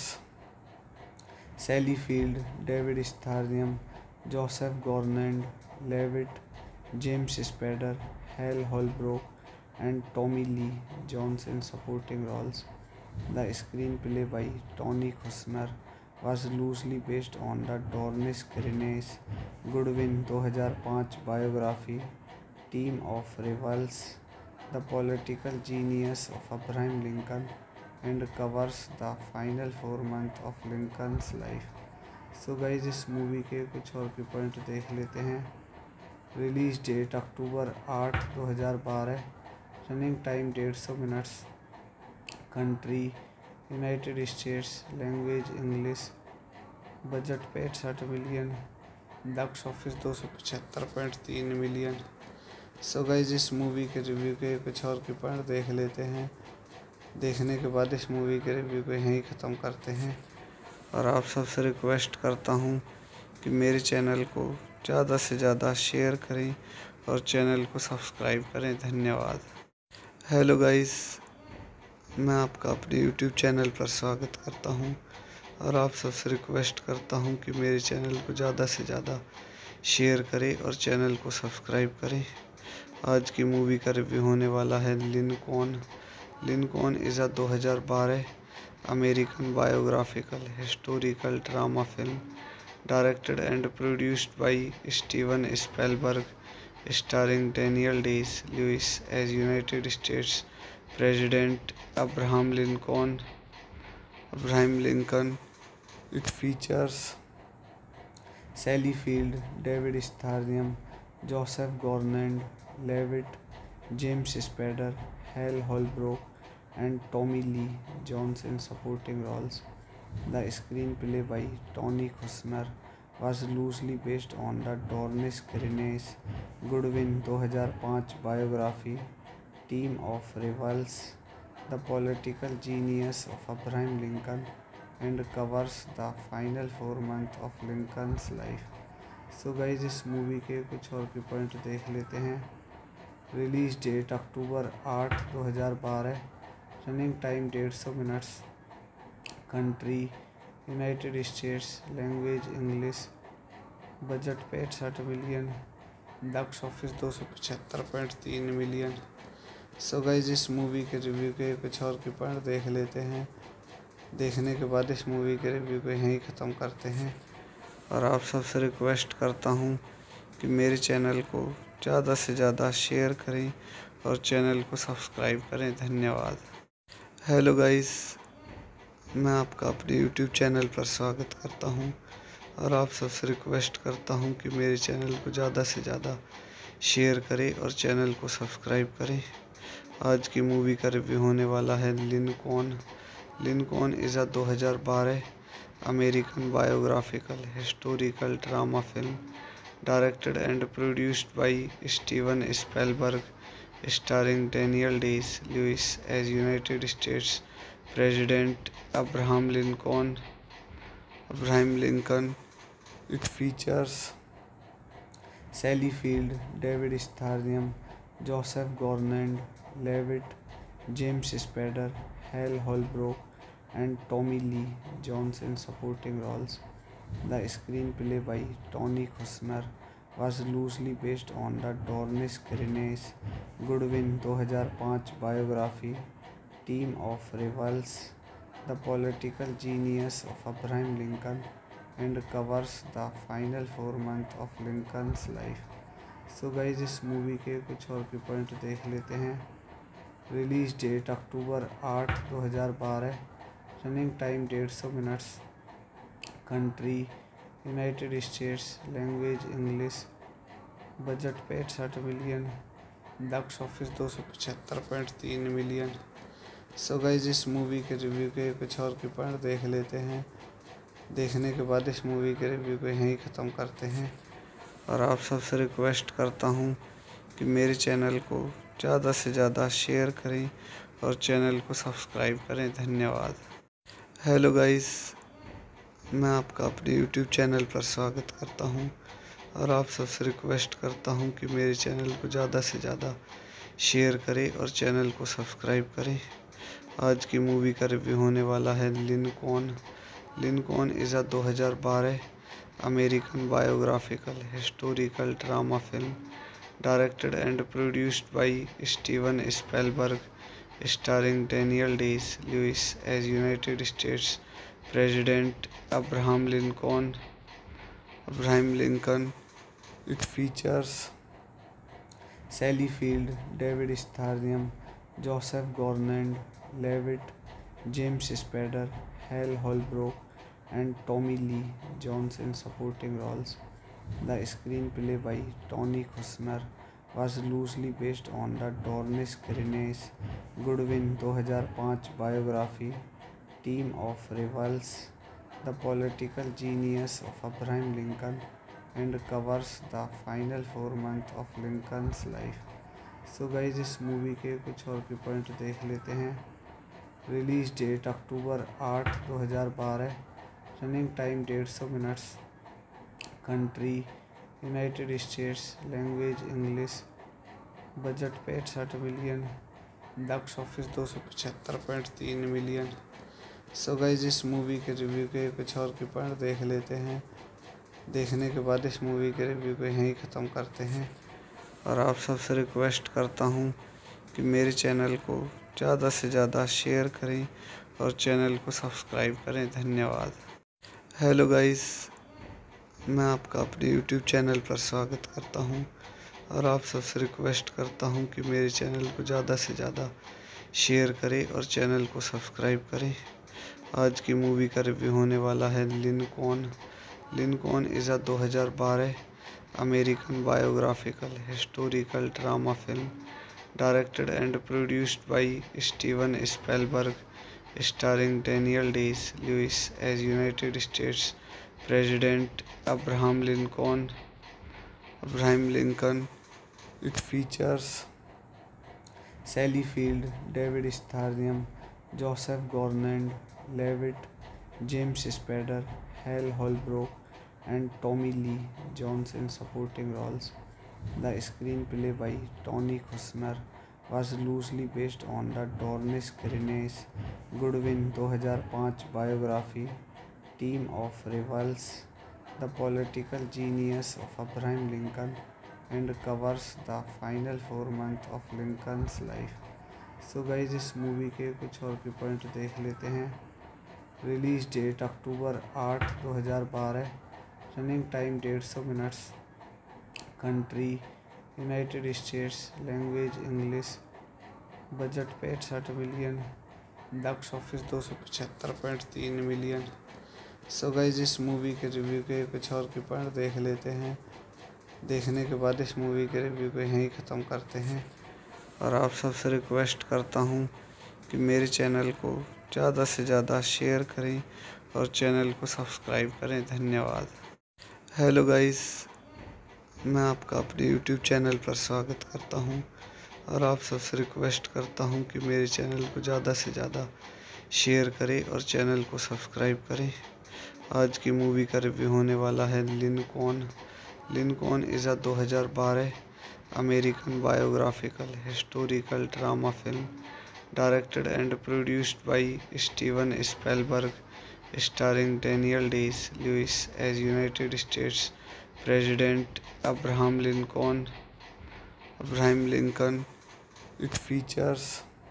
Sally Field, David Strathairn, Joseph Gordon-Levitt, James Spader, Hal Holbrook, and Tommy Lee Jones in supporting roles. The screenplay by Tony Kushner was loosely based on the Dornish Grenage Goodwin दो हज़ार पाँच biography Team of Rivals, the political genius of Abraham Lincoln, and covers the final four months of Lincoln's life. So guys इस movie के कुछ और के point देख लेते हैं। रिलीज डेट अक्टूबर आठ दो हज़ार बारह। रनिंग टाइम डेढ़ सौ minutes. Country United states. Language English. Budget पैंसठ मिलियन। बॉक्स ऑफिस दो सौ पचहत्तर पॉइंट तीन मिलियन। सो गाइज इस मूवी के रिव्यू के कुछ और के पॉइंट देख लेते हैं। देखने के बाद इस मूवी के रिव्यू को यहीं ख़त्म करते हैं और आप सबसे रिक्वेस्ट करता हूँ कि मेरे चैनल को ज़्यादा से ज़्यादा शेयर करें और चैनल को सब्सक्राइब करें। धन्यवाद। हेलो गाइस, मैं आपका अपने यूट्यूब चैनल पर स्वागत करता हूँ और आप सबसे रिक्वेस्ट करता हूँ कि मेरे चैनल को ज़्यादा से ज़्यादा शेयर करें और चैनल को सब्सक्राइब करें। आज की मूवी का रिव्यू होने वाला है लिंकॉन। लिंकॉन इज़ अ दो हज़ार बारह American biographical historical drama film directed and produced by Steven Spielberg, starring Daniel Day Lewis as United States president Abraham Lincoln Abraham Lincoln. It features Sally Field, David Strathairn, Joseph Gordon-Levitt, James Spader, Hal Holbrook, and Tommy Lee Jones in supporting roles. The screenplay by Tony Kushner was loosely based on the Dornish Grenage Goodwin two thousand five biography Team of Rivals, the political genius of Abraham Lincoln, and covers the final four months of Lincoln's life. So guys इस movie के कुछ और के point देख लेते हैं। Release date October आठ दो हज़ार बारह, रनिंग टाइम डेढ़ सौ minutes, country United states, language English, budget पैंसठ मिलियन, बॉक्स ऑफिस दो सौ पचहत्तर पॉइंट तीन मिलियन। सो गाइज इस मूवी के रिव्यू के कुछ और के पॉइंट देख लेते हैं। देखने के बाद इस मूवी के रिव्यू को यहीं ख़त्म करते हैं और आप सबसे रिक्वेस्ट करता हूँ कि मेरे चैनल को ज़्यादा से ज़्यादा शेयर करें और चैनल को सब्सक्राइब करें। धन्यवाद। हेलो गाइस, मैं आपका अपने यूट्यूब चैनल पर स्वागत करता हूँ और आप सबसे रिक्वेस्ट करता हूँ कि मेरे चैनल को ज़्यादा से ज़्यादा शेयर करें और चैनल को सब्सक्राइब करें। आज की मूवी का रिव्यू होने वाला है लिंकॉन। लिंकॉन इज़ अ दो हज़ार बारह American biographical historical drama film directed and produced by Steven Spielberg, starring Daniel Day-Lewis as United States President Abraham Lincoln. Abraham Lincoln. It features Sally Field, David Strathairn, Joseph Gordon-Levitt, James Spader, Hal Holbrook, and Tommy Lee Jones in supporting roles. The screenplay by Tony Kushner was loosely based on the Dornish Grenage Goodwin two thousand five biography Team of Rivals, the political genius of Abraham Lincoln, and covers the final four months of Lincoln's life. So guys इस movie के कुछ और के point देख लेते हैं। Release date October आठ दो हज़ार बारह, रनिंग टाइम डेढ़ सौ minutes, country United states, language English, budget पैंसठ मिलियन, बॉक्स ऑफिस दो सौ पचहत्तर पॉइंट तीन मिलियन। सो गाइज इस मूवी के रिव्यू के कुछ और के पॉइंट देख लेते हैं। देखने के बाद इस मूवी के रिव्यू को यहीं ख़त्म करते हैं और आप सबसे रिक्वेस्ट करता हूँ कि मेरे चैनल को ज़्यादा से ज़्यादा शेयर करें और चैनल को सब्सक्राइब करें। धन्यवाद। हेलो गाइस, मैं आपका अपने यूट्यूब चैनल पर स्वागत करता हूं और आप सबसे रिक्वेस्ट करता हूं कि मेरे चैनल को ज़्यादा से ज़्यादा शेयर करें और चैनल को सब्सक्राइब करें। आज की मूवी का रिव्यू होने वाला है लिंकॉन। लिंकॉन इज़ अ दो हज़ार बारह American biographical historical drama film directed and produced by Steven Spielberg, starring Daniel Day-Lewis as United States President Abraham Lincoln. Abraham Lincoln. It features Sally Field, David Strathairn, Joseph Gordon-Levitt, James Spader, Hal Holbrook, and Tommy Lee Jones in supporting roles. The screenplay by Tony Kushner was loosely based on the Dornish Grenage Goodwin two thousand five biography Team of Rivals, the political genius of Abraham Lincoln, and covers the final four months of Lincoln's life. So guys इस movie के कुछ और के point देख लेते हैं। Release date October आठ दो हज़ार बारह, रनिंग टाइम डेढ़ सौ minutes, country United states, language English, budget पैंसठ मिलियन, बॉक्स ऑफिस दो सौ पचहत्तर पॉइंट तीन मिलियन। सो गाइज इस मूवी के रिव्यू के कुछ और के पॉइंट देख लेते हैं। देखने के बाद इस मूवी के रिव्यू को यहीं ख़त्म करते हैं और आप सबसे रिक्वेस्ट करता हूँ कि मेरे चैनल को ज़्यादा से ज़्यादा शेयर करें और चैनल को सब्सक्राइब करें। धन्यवाद। हेलो गाइस, मैं आपका अपने यूट्यूब चैनल पर स्वागत करता हूं और आप सबसे रिक्वेस्ट करता हूं कि मेरे चैनल को ज़्यादा से ज़्यादा शेयर करें और चैनल को सब्सक्राइब करें। आज की मूवी का रिव्यू होने वाला है लिंकॉन। लिंकॉन इज़ अ दो हज़ार बारह American biographical historical drama film directed and produced by Steven Spielberg, starring Daniel Day-Lewis as United States President Abraham Lincoln. Abraham Lincoln. It features Sally Field, David Strathairn, Joseph Gordon-Levitt, James Spader, Hal Holbrook, and Tommy Lee Jones in supporting roles. The screenplay by Tony Kushner was loosely based on the Dornish Grenage Goodwin two thousand five biography, Team of Rivals, the political genius of Abraham Lincoln, and covers the final four months of Lincoln's life. So guys इस movie के कुछ और के point देख लेते हैं। Release date October आठ दो हज़ार बारह, रनिंग टाइम डेढ़ सौ minutes, country United states, language English, budget पैंसठ मिलियन, बॉक्स ऑफिस दो सौ पचहत्तर पॉइंट तीन मिलियन। सो गाइज इस मूवी के रिव्यू के कुछ और के पॉइंट देख लेते हैं। देखने के बाद इस मूवी के रिव्यू को यहीं ख़त्म करते हैं और आप सबसे रिक्वेस्ट करता हूँ कि मेरे चैनल को ज़्यादा से ज़्यादा शेयर करें और चैनल को सब्सक्राइब करें। धन्यवाद। हेलो गाइस, मैं आपका अपने यूट्यूब चैनल पर स्वागत करता हूँ और आप सबसे रिक्वेस्ट करता हूँ कि मेरे चैनल को ज़्यादा से ज़्यादा शेयर करें और चैनल को सब्सक्राइब करें। आज की मूवी का रिव्यू होने वाला है लिंकॉन। लिंकॉन इज़ अ दो हज़ार बारह American biographical historical drama film directed and produced by Steven Spielberg, starring Daniel Day-Lewis as United States President Abraham Lincoln. Abraham Lincoln. It features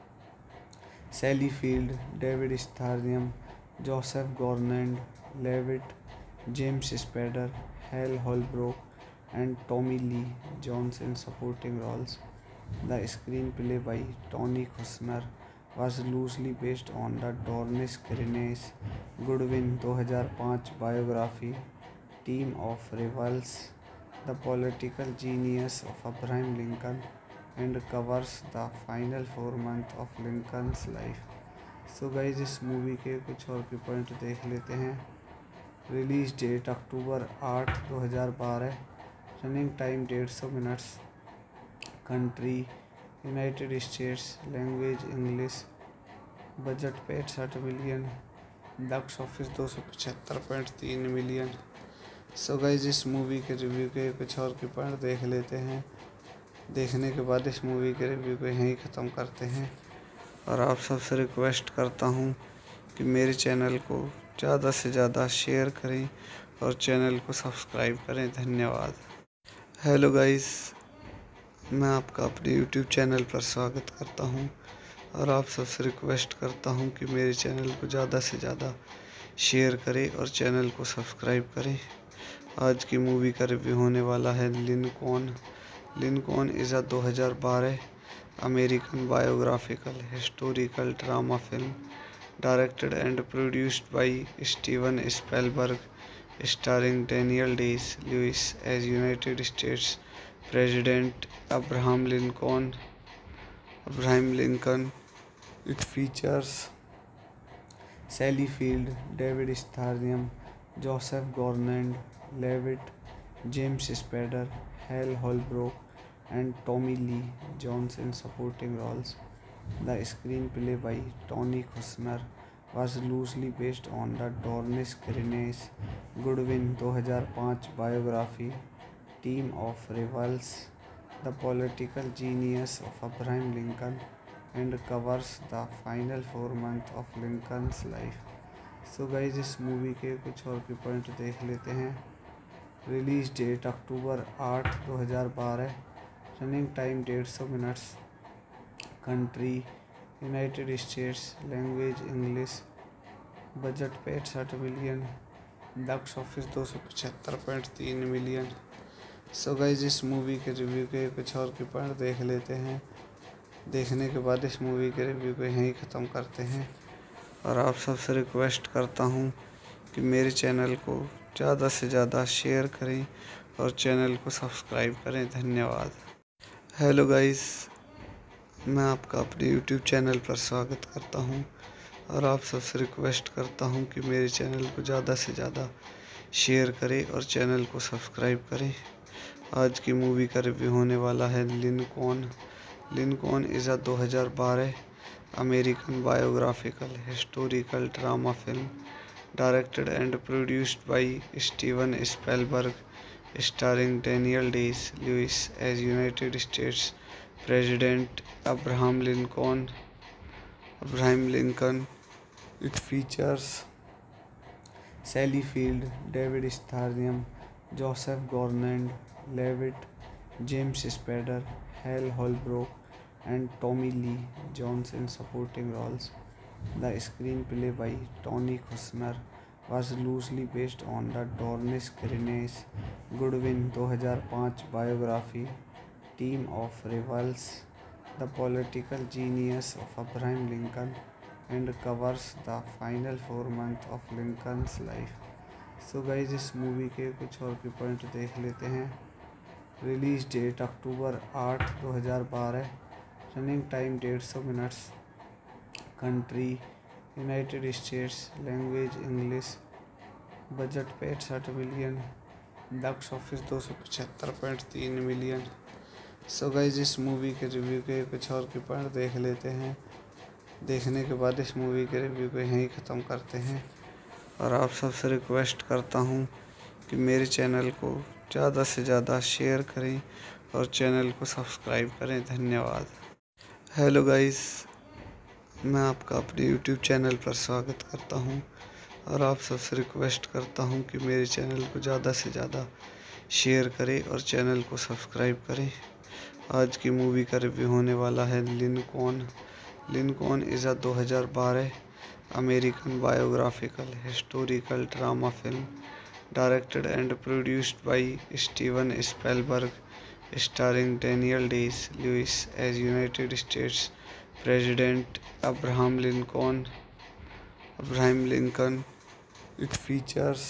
Sally Field, David Strathairn, Joseph Gordon-Levitt, James Spader, Hal Holbrook, and Tommy Lee Jones in supporting roles. The screenplay by Tony Kushner was loosely based on the Dornish Grenage Goodwin two thousand five biography, Team of Rivals, the political genius of Abraham Lincoln, and covers the final four months of Lincoln's life. So guys, इस movie के कुछ और के point देख लेते हैं। Release date October आठ दो हज़ार बारह, रनिंग टाइम डेढ़ सौ minutes, country United states, language English, budget पैंसठ मिलियन, बॉक्स ऑफिस दो सौ पचहत्तर पॉइंट तीन मिलियन। सो गाइज इस मूवी के रिव्यू के कुछ और के पॉइंट देख लेते हैं। देखने के बाद इस मूवी के रिव्यू को यहीं ख़त्म करते हैं और आप सबसे रिक्वेस्ट करता हूँ कि मेरे चैनल को ज़्यादा से ज़्यादा शेयर करें और चैनल को सब्सक्राइब करें। धन्यवाद। हेलो गाइस, मैं आपका अपने यूट्यूब चैनल पर स्वागत करता हूं और आप सबसे रिक्वेस्ट करता हूं कि मेरे चैनल को ज़्यादा से ज़्यादा शेयर करें और चैनल को सब्सक्राइब करें। आज की मूवी का रिव्यू होने वाला है लिंकॉन। लिंकॉन इज़ अ दो हज़ार बारह American biographical historical drama film directed and produced by Steven Spielberg, starring Daniel Day-Lewis as United States President Abraham Lincoln. Abraham Lincoln. It features Sally Field, David Strathairn, Joseph Gordon-Levitt, James Spader, Hal Holbrook, and Tommy Lee Jones in supporting roles. The screenplay by Tony Kushner was loosely based on the Dornish Grenage Goodwin two thousand five biography, Team of Rivals, the political genius of Abraham Lincoln, and covers the final four months of Lincoln's life. So guys, इस movie के कुछ और के point देख लेते हैं। Release date October आठ दो हज़ार बारह, रनिंग टाइम डेढ़ सौ minutes, country United states, language English, budget पैंसठ मिलियन, बॉक्स ऑफिस दो सौ पचहत्तर पॉइंट तीन मिलियन। सो गाइज इस मूवी के रिव्यू के कुछ और के पॉइंट देख लेते हैं। देखने के बाद इस मूवी के रिव्यू को यहीं ख़त्म करते हैं और आप सबसे रिक्वेस्ट करता हूँ कि मेरे चैनल को ज़्यादा से ज़्यादा शेयर करें और चैनल को सब्सक्राइब करें। धन्यवाद। हेलो गाइस, मैं आपका अपने यूट्यूब चैनल पर स्वागत करता हूं और आप सबसे रिक्वेस्ट करता हूं कि मेरे चैनल को ज़्यादा से ज़्यादा शेयर करें और चैनल को सब्सक्राइब करें। आज की मूवी का रिव्यू होने वाला है लिंकॉन। लिंकॉन इज़ अ दो हज़ार बारह American biographical historical drama film directed and produced by Steven Spielberg, starring Daniel Day-Lewis as United States President Abraham Lincoln. Abraham Lincoln. It features Sally Field, David Strathairn, Joseph Gordon-Levitt, James Spader, Hal Holbrook, and Tommy Lee Jones in supporting roles. The screenplay by Tony Kushner was loosely based on the Dornish Grenage Goodwin दो हज़ार पाँच biography Team of Rivals, the political genius of Abraham Lincoln, and covers the final four months of Lincoln's life. So guys, इस movie के कुछ और के point देख लेते हैं। रिलीज डेट अक्टूबर आठ दो हज़ार बारह, रनिंग टाइम डेढ़ सौ minutes, country United states, language English, budget पैंसठ मिलियन, बॉक्स ऑफिस दो सौ पचहत्तर पॉइंट तीन मिलियन। सो गाइज, इस मूवी के रिव्यू के कुछ और के पॉइंट देख लेते हैं। देखने के बाद इस मूवी के रिव्यू को यहीं ख़त्म करते हैं और आप सबसे रिक्वेस्ट करता हूँ कि मेरे चैनल को ज़्यादा से ज़्यादा शेयर करें और चैनल को सब्सक्राइब करें। धन्यवाद। हेलो गाइस, मैं आपका अपने यूट्यूब चैनल पर स्वागत करता हूं और आप सबसे रिक्वेस्ट करता हूं कि मेरे चैनल को ज़्यादा से ज़्यादा शेयर करें और चैनल को सब्सक्राइब करें। आज की मूवी का रिव्यू होने वाला है लिंकॉन। लिंकॉन इज़ अ दो हज़ार बारह American biographical historical drama film directed and produced by Steven Spielberg, starring Daniel Day-Lewis as United States President Abraham Lincoln. Abraham Lincoln. It features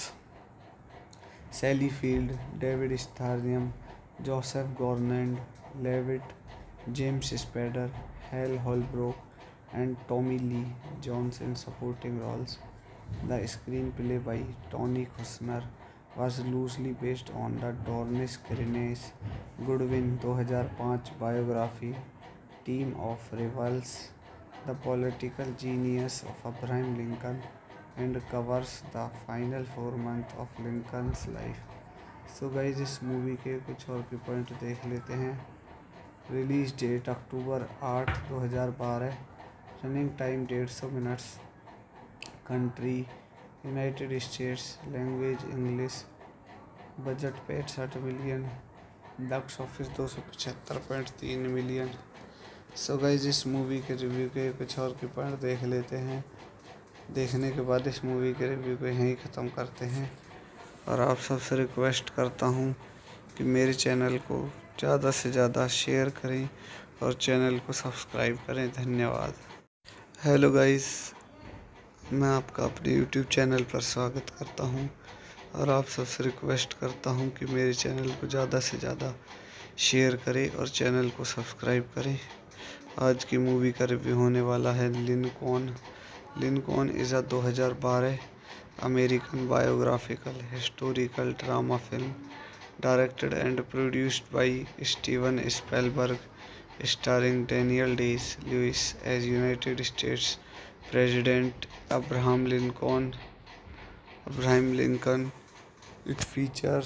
Sally Field, David Strathairn, Joseph Gordon-Levitt, James Spader, Hal Holbrook, and Tommy Lee Jones in supporting roles. The screenplay by Tony Kushner was loosely based on the Dornish Grenage Goodwin दो हज़ार पाँच biography Team of Rivals, the political genius of Abraham Lincoln, and covers the final four months of Lincoln's life. So guys, इस movie के कुछ और के point देख लेते हैं। रिलीज डेट अक्टूबर आठ दो हज़ार बारह, रनिंग टाइम डेढ़ सौ minutes, country United states, language English, budget पैंसठ मिलियन, बॉक्स ऑफिस दो सौ पचहत्तर पॉइंट तीन मिलियन। सो गाइज, इस मूवी के रिव्यू के कुछ और के पॉइंट देख लेते हैं। देखने के बाद इस मूवी के रिव्यू को यहीं ख़त्म करते हैं और आप सबसे रिक्वेस्ट करता हूँ कि मेरे चैनल को ज़्यादा से ज़्यादा शेयर करें और चैनल को सब्सक्राइब करें। धन्यवाद। हेलो गाइस, मैं आपका अपने यूट्यूब चैनल पर स्वागत करता हूं और आप सबसे रिक्वेस्ट करता हूं कि मेरे चैनल को ज़्यादा से ज़्यादा शेयर करें और चैनल को सब्सक्राइब करें। आज की मूवी का रिव्यू होने वाला है लिंकॉन। लिंकॉन इज़ अ दो हज़ार बारह American biographical historical drama film directed and produced by Steven Spielberg, starring Daniel Day-Lewis as United States President Abraham Lincoln. Abraham Lincoln. It features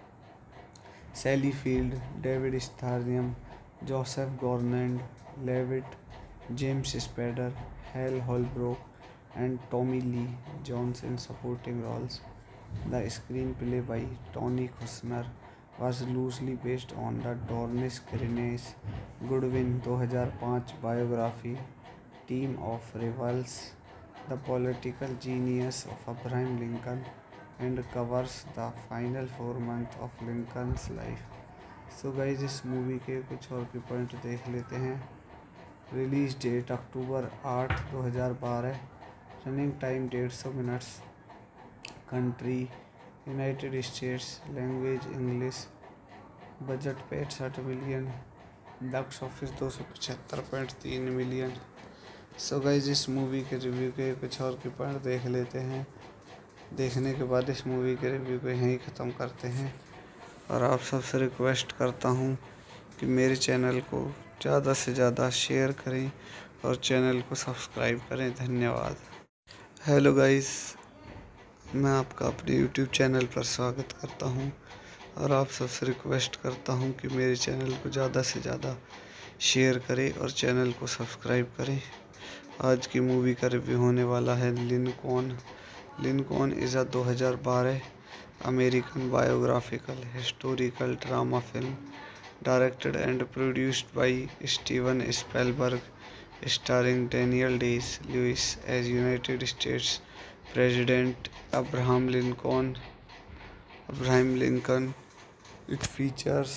Sally Field, David Strathairn, Joseph Gordon-Levitt, James Spader, Hal Holbrook, and Tommy Lee Jones in supporting roles. The screenplay by Tony Kushner was loosely based on the Dornish Grenage Goodwin दो हज़ार पाँच biography Team of Rivals, the political genius of Abraham Lincoln, and covers the final four months of Lincoln's life. So guys, इस movie के कुछ और के point देख लेते हैं। रिलीज डेट अक्टूबर आठ दो हज़ार बारह, रनिंग टाइम डेढ़ सौ minutes, country United states, language English, budget पैंसठ मिलियन, बॉक्स ऑफिस दो सौ पचहत्तर पॉइंट तीन मिलियन। सो गाइज इस मूवी के रिव्यू के कुछ और के पॉइंट देख लेते हैं। देखने के बाद इस मूवी के रिव्यू को यहीं ख़त्म करते हैं और आप सबसे रिक्वेस्ट करता हूँ कि मेरे चैनल को ज़्यादा से ज़्यादा शेयर करें और चैनल को सब्सक्राइब करें। धन्यवाद। हेलो गाइस, मैं आपका अपने यूट्यूब चैनल पर स्वागत करता हूं और आप सबसे रिक्वेस्ट करता हूं कि मेरे चैनल को ज़्यादा से ज़्यादा शेयर करें और चैनल को सब्सक्राइब करें। आज की मूवी का रिव्यू होने वाला है लिंकॉन। लिंकॉन इज़ अ दो हज़ार बारह American biographical historical drama film directed and produced by Steven Spielberg, starring Daniel Day-Lewis as United States President Abraham Lincoln. Abraham Lincoln. It features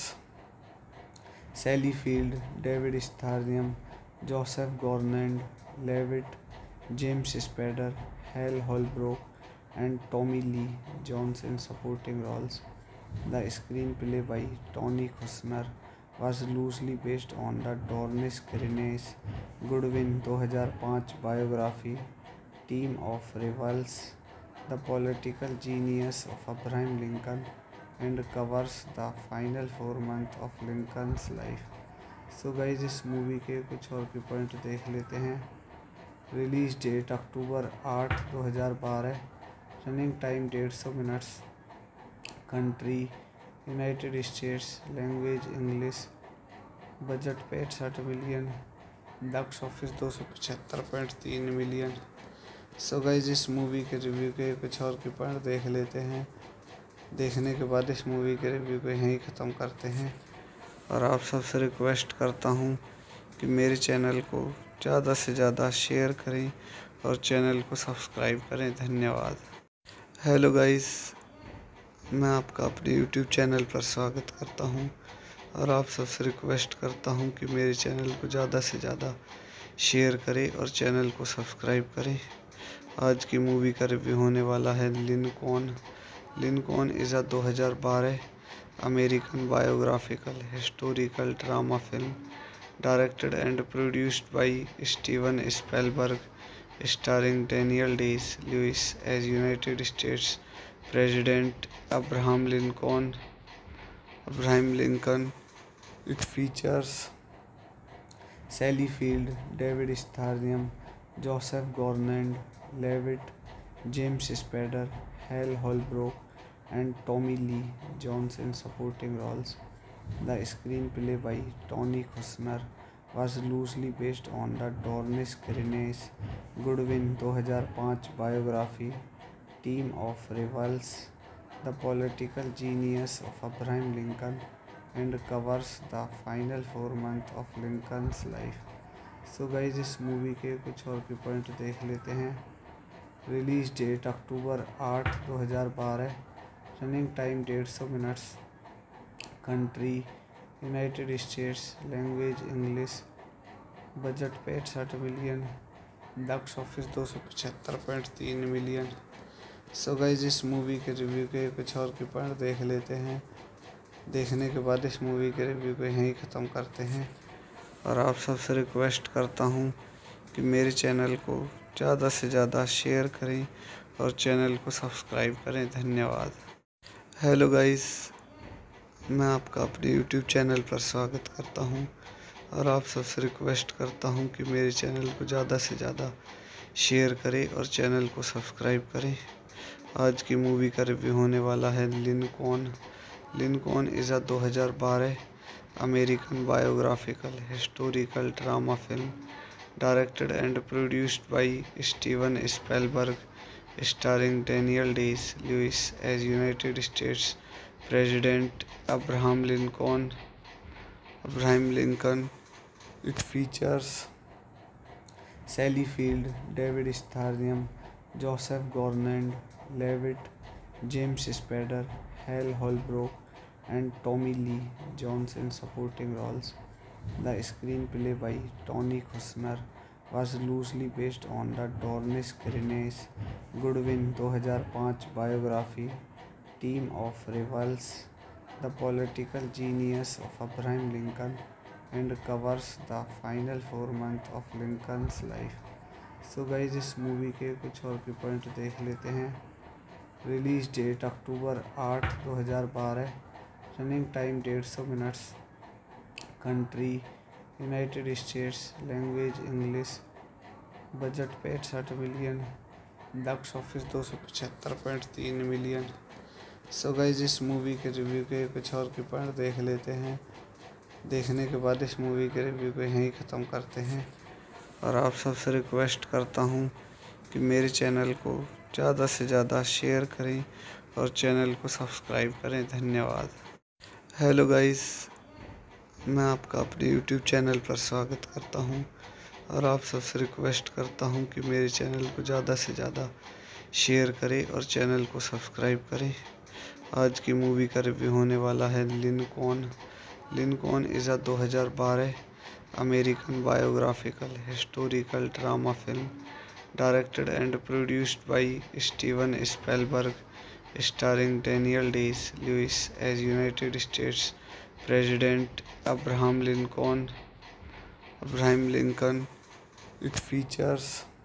Sally Field, David Strathairn, Joseph Gordon-Levitt, James Spader, Hal Holbrook, and Tommy Lee Jones in supporting roles. The screenplay by Tony Kushner was loosely based on the Dornish Grenage Goodwin दो हज़ार पाँच biography Team of Rivals, the political genius of Abraham Lincoln, and covers the final four months of Lincoln's life. So guys इस movie के कुछ और के point देख लेते हैं। रिलीज डेट अक्टूबर आठ दो हज़ार बारह, रनिंग टाइम डेढ़ सौ minutes, country United states, language English, budget पैंसठ मिलियन, बॉक्स ऑफिस दो सौ पचहत्तर पॉइंट तीन मिलियन। सो गाइज इस मूवी के रिव्यू के कुछ और के पॉइंट देख लेते हैं। देखने के बाद इस मूवी के रिव्यू को यहीं ख़त्म करते हैं और आप सबसे रिक्वेस्ट करता हूँ कि मेरे चैनल को ज़्यादा से ज़्यादा शेयर करें और चैनल को सब्सक्राइब करें। धन्यवाद। हेलो गाइस, मैं आपका अपने यूट्यूब चैनल पर स्वागत करता हूं और आप सबसे रिक्वेस्ट करता हूं कि मेरे चैनल को ज़्यादा से ज़्यादा शेयर करें और चैनल को सब्सक्राइब करें। आज की मूवी का रिव्यू होने वाला है लिंकॉन। लिंकॉन इज़ अ दो हज़ार बारह American biographical historical drama film directed and produced by Steven Spielberg, starring Daniel Day-Lewis as United States President Abraham Lincoln. Abraham Lincoln. It features Sally Field, David Strathairn, Joseph Gordon-Levitt, James Spader, Hal Holbrook, and Tommy Lee Jones in supporting roles. The screenplay by Tony Kushner was loosely based on the Dornish Grenage Goodwin दो हज़ार पाँच biography Team of Rivals, the political genius of Abraham Lincoln, and covers the final four months of Lincoln's life. So guys इस movie के कुछ और के point देख लेते हैं। रिलीज डेट अक्टूबर आठ दो हज़ार बारह, रनिंग टाइम डेढ़ सौ minutes, country United states, language English, budget पैंसठ मिलियन, बॉक्स ऑफिस दो सौ पचहत्तर पॉइंट तीन मिलियन। सो गाइज इस मूवी के रिव्यू के कुछ और के पॉइंट देख लेते हैं। देखने के बाद इस मूवी के रिव्यू को यहीं ख़त्म करते हैं और आप सबसे रिक्वेस्ट करता हूँ कि मेरे चैनल को ज़्यादा से ज़्यादा शेयर करें और चैनल को सब्सक्राइब करें। धन्यवाद। हेलो गाइस, मैं आपका अपने यूट्यूब चैनल पर स्वागत करता हूं और आप सबसे रिक्वेस्ट करता हूं कि मेरे चैनल को ज़्यादा से ज़्यादा शेयर करें और चैनल को सब्सक्राइब करें। आज की मूवी का रिव्यू होने वाला है लिंकॉन। लिंकॉन इज़ अ दो हज़ार बारह American biographical historical drama film directed and produced by Steven Spielberg, starring Daniel Day-Lewis as United States President Abraham Lincoln. Abraham Lincoln. It features Sally Field, David Strathairn, Joseph Gordon-Levitt, James Spader, Hal Holbrook, and Tommy Lee Jones in supporting roles. The screenplay by Tony Kushner was loosely based on the Dornish Grenage Goodwin दो हज़ार पाँच biography Team of Rivals, the political genius of Abraham Lincoln, and covers the final four months of Lincoln's life. So guys, इस movie के कुछ और के point देख लेते हैं। रिलीज डेट अक्टूबर आठ दो हज़ार बारह, रनिंग टाइम डेढ़ सौ minutes, country United states, language English, budget पैंसठ मिलियन, बॉक्स ऑफिस दो सौ पचहत्तर पॉइंट तीन मिलियन। सो गाइज, इस मूवी के रिव्यू के कुछ और के पॉइंट देख लेते हैं। देखने के बाद इस मूवी के रिव्यू को यहीं ख़त्म करते हैं और आप सबसे रिक्वेस्ट करता हूँ कि मेरे चैनल को ज़्यादा से ज़्यादा शेयर करें और चैनल को सब्सक्राइब करें। धन्यवाद। हेलो गाइस, मैं आपका अपने यूट्यूब चैनल पर स्वागत करता हूं और आप सबसे रिक्वेस्ट करता हूं कि मेरे चैनल को ज़्यादा से ज़्यादा शेयर करें और चैनल को सब्सक्राइब करें। आज की मूवी का रिव्यू होने वाला है लिंकॉन। लिंकॉन इज़ अ दो हज़ार बारह American biographical historical drama film directed and produced by Steven Spielberg, starring Daniel Day-Lewis as United States President Abraham Lincoln. Abraham Lincoln. It features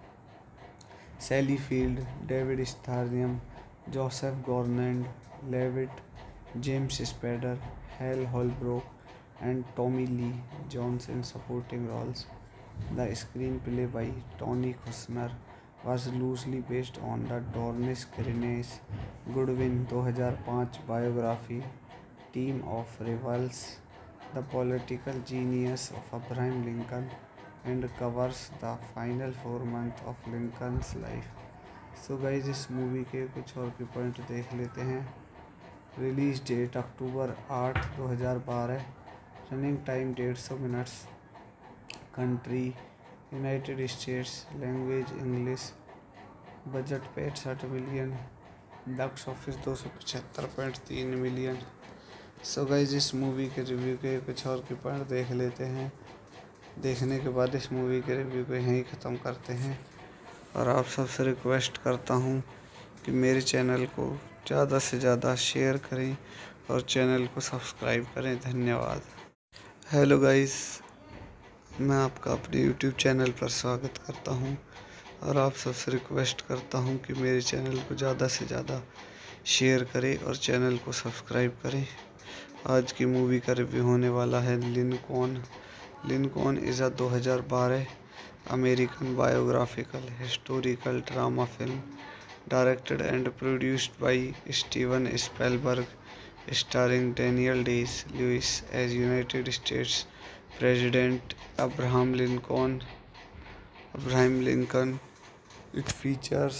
Sally Field, David Strathairn, Joseph Gordon-Levitt, James Spader, Hal Holbrook, and Tommy Lee Jones in supporting roles. The screenplay by Tony Kushner was loosely based on the Dornish Grenage Goodwin दो हज़ार पाँच biography Team of Rivals, the political genius of Abraham Lincoln, and covers the final four months of Lincoln's life. So guys, इस movie के कुछ और के point देख लेते हैं। रिलीज डेट अक्टूबर आठ दो हज़ार बारह, रनिंग टाइम डेढ़ सौ minutes, country United states, language English, budget पैंसठ मिलियन, बॉक्स ऑफिस दो सौ पचहत्तर पॉइंट तीन मिलियन। सो गाइज, इस मूवी के रिव्यू के कुछ और के पॉइंट देख लेते हैं। देखने के बाद इस मूवी के रिव्यू को यहीं ख़त्म करते हैं और आप सबसे रिक्वेस्ट करता हूँ कि मेरे चैनल को ज़्यादा से ज़्यादा शेयर करें और चैनल को सब्सक्राइब करें। धन्यवाद। हेलो गाइस, मैं आपका अपने यूट्यूब चैनल पर स्वागत करता हूं और आप सबसे रिक्वेस्ट करता हूं कि मेरे चैनल को ज़्यादा से ज़्यादा शेयर करें और चैनल को सब्सक्राइब करें। आज की मूवी का रिव्यू होने वाला है लिंकॉन। लिंकॉन इज़ अ दो हज़ार बारह American biographical historical drama film directed and produced by Steven Spielberg, starring Daniel Day-Lewis as United States President Abraham Lincoln. Abraham Lincoln. It features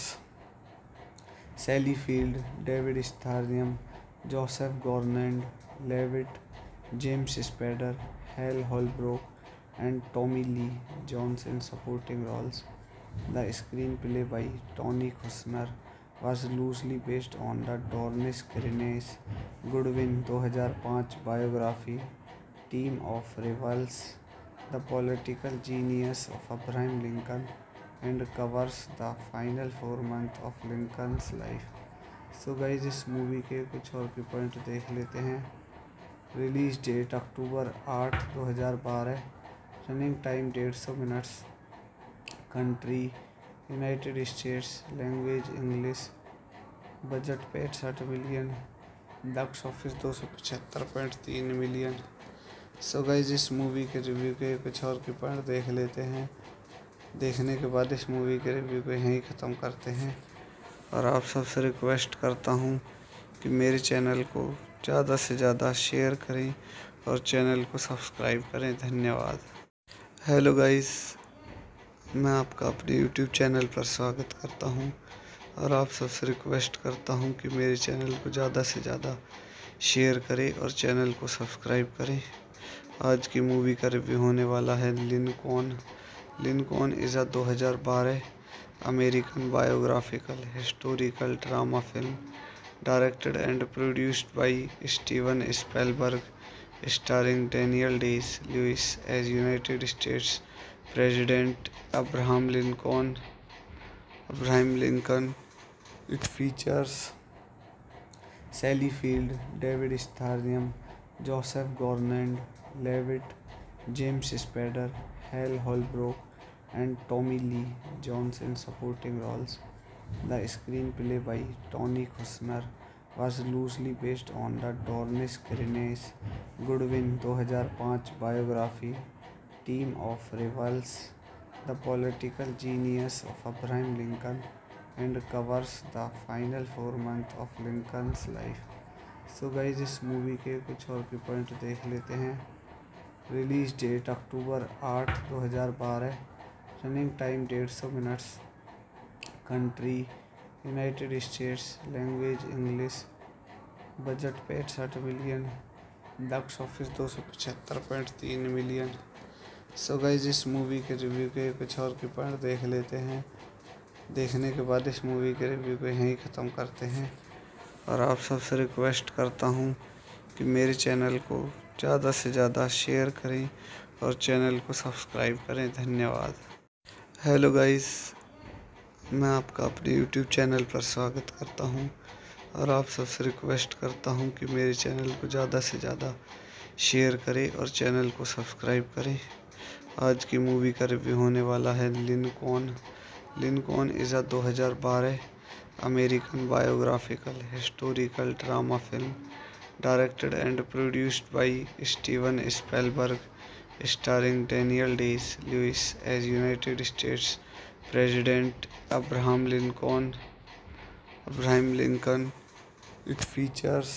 Sally Field, David Strathairn, Joseph Gordon-Levitt, James Spader, Hal Holbrook, and Tommy Lee Jones in supporting roles. The screenplay by Tony Kushner was loosely based on the Dornish Grenage Goodwin दो हज़ार पाँच biography Team of Rivals, the political genius of Abraham Lincoln, and covers the final four months of Lincoln's life. So guys, इस movie के कुछ और के point देख लेते हैं। रिलीज डेट अक्टूबर आठ दो हज़ार बारह, रनिंग टाइम डेढ़ सौ minutes, country United states, language English, budget पैंसठ मिलियन, बॉक्स ऑफिस दो सौ पचहत्तर पॉइंट तीन मिलियन। सो गाइज, इस मूवी के रिव्यू के कुछ और के पॉइंट देख लेते हैं। देखने के बाद इस मूवी के रिव्यू को यहीं ख़त्म करते हैं और आप सबसे रिक्वेस्ट करता हूँ कि मेरे चैनल को ज़्यादा से ज़्यादा शेयर करें और चैनल को सब्सक्राइब करें। धन्यवाद। हेलो गाइस, मैं आपका अपने यूट्यूब चैनल पर स्वागत करता हूं और आप सबसे रिक्वेस्ट करता हूं कि मेरे चैनल को ज़्यादा से ज़्यादा शेयर करें और चैनल को सब्सक्राइब करें। आज की मूवी का रिव्यू होने वाला है लिंकॉन। लिंकॉन इज़ अ दो हज़ार बारह American biographical historical drama film directed and produced by Steven Spielberg, starring Daniel Day-Lewis as United States President Abraham Lincoln. Abraham Lincoln. It features Sally Field, David Strathairn, Joseph Gordon-Levitt, James Spader, Hal Holbrook, and Tommy Lee Jones in supporting roles. The screenplay by Tony Kushner was loosely based on the Dornish Grenage Goodwin two thousand five biography Team of Rivals, the political genius of Abraham Lincoln, and covers the final four months of Lincoln's life. So guys, इस movie के कुछ और के point देख लेते हैं। Release date October आठ दो हज़ार बारह, रनिंग टाइम डेढ़ सौ minutes, country United states, language English, budget पैंसठ मिलियन, बॉक्स ऑफिस दो सौ पचहत्तर पॉइंट तीन मिलियन। सो गाइज, इस मूवी के रिव्यू के कुछ और के पॉइंट देख लेते हैं। देखने के बाद इस मूवी के रिव्यू को यहीं ख़त्म करते हैं और आप सबसे रिक्वेस्ट करता हूँ कि मेरे चैनल को ज़्यादा से ज़्यादा शेयर करें और चैनल को सब्सक्राइब करें। धन्यवाद। हेलो गाइस, मैं आपका अपने यूट्यूब चैनल पर स्वागत करता हूं और आप सबसे रिक्वेस्ट करता हूं कि मेरे चैनल को ज़्यादा से ज़्यादा शेयर करें और चैनल को सब्सक्राइब करें। आज की मूवी का रिव्यू होने वाला है लिंकॉन। लिंकॉन इज़ अ दो हज़ार बारह American biographical historical drama film directed and produced by Steven Spielberg, starring Daniel Day-Lewis as United States President Abraham Lincoln. Abraham Lincoln. It features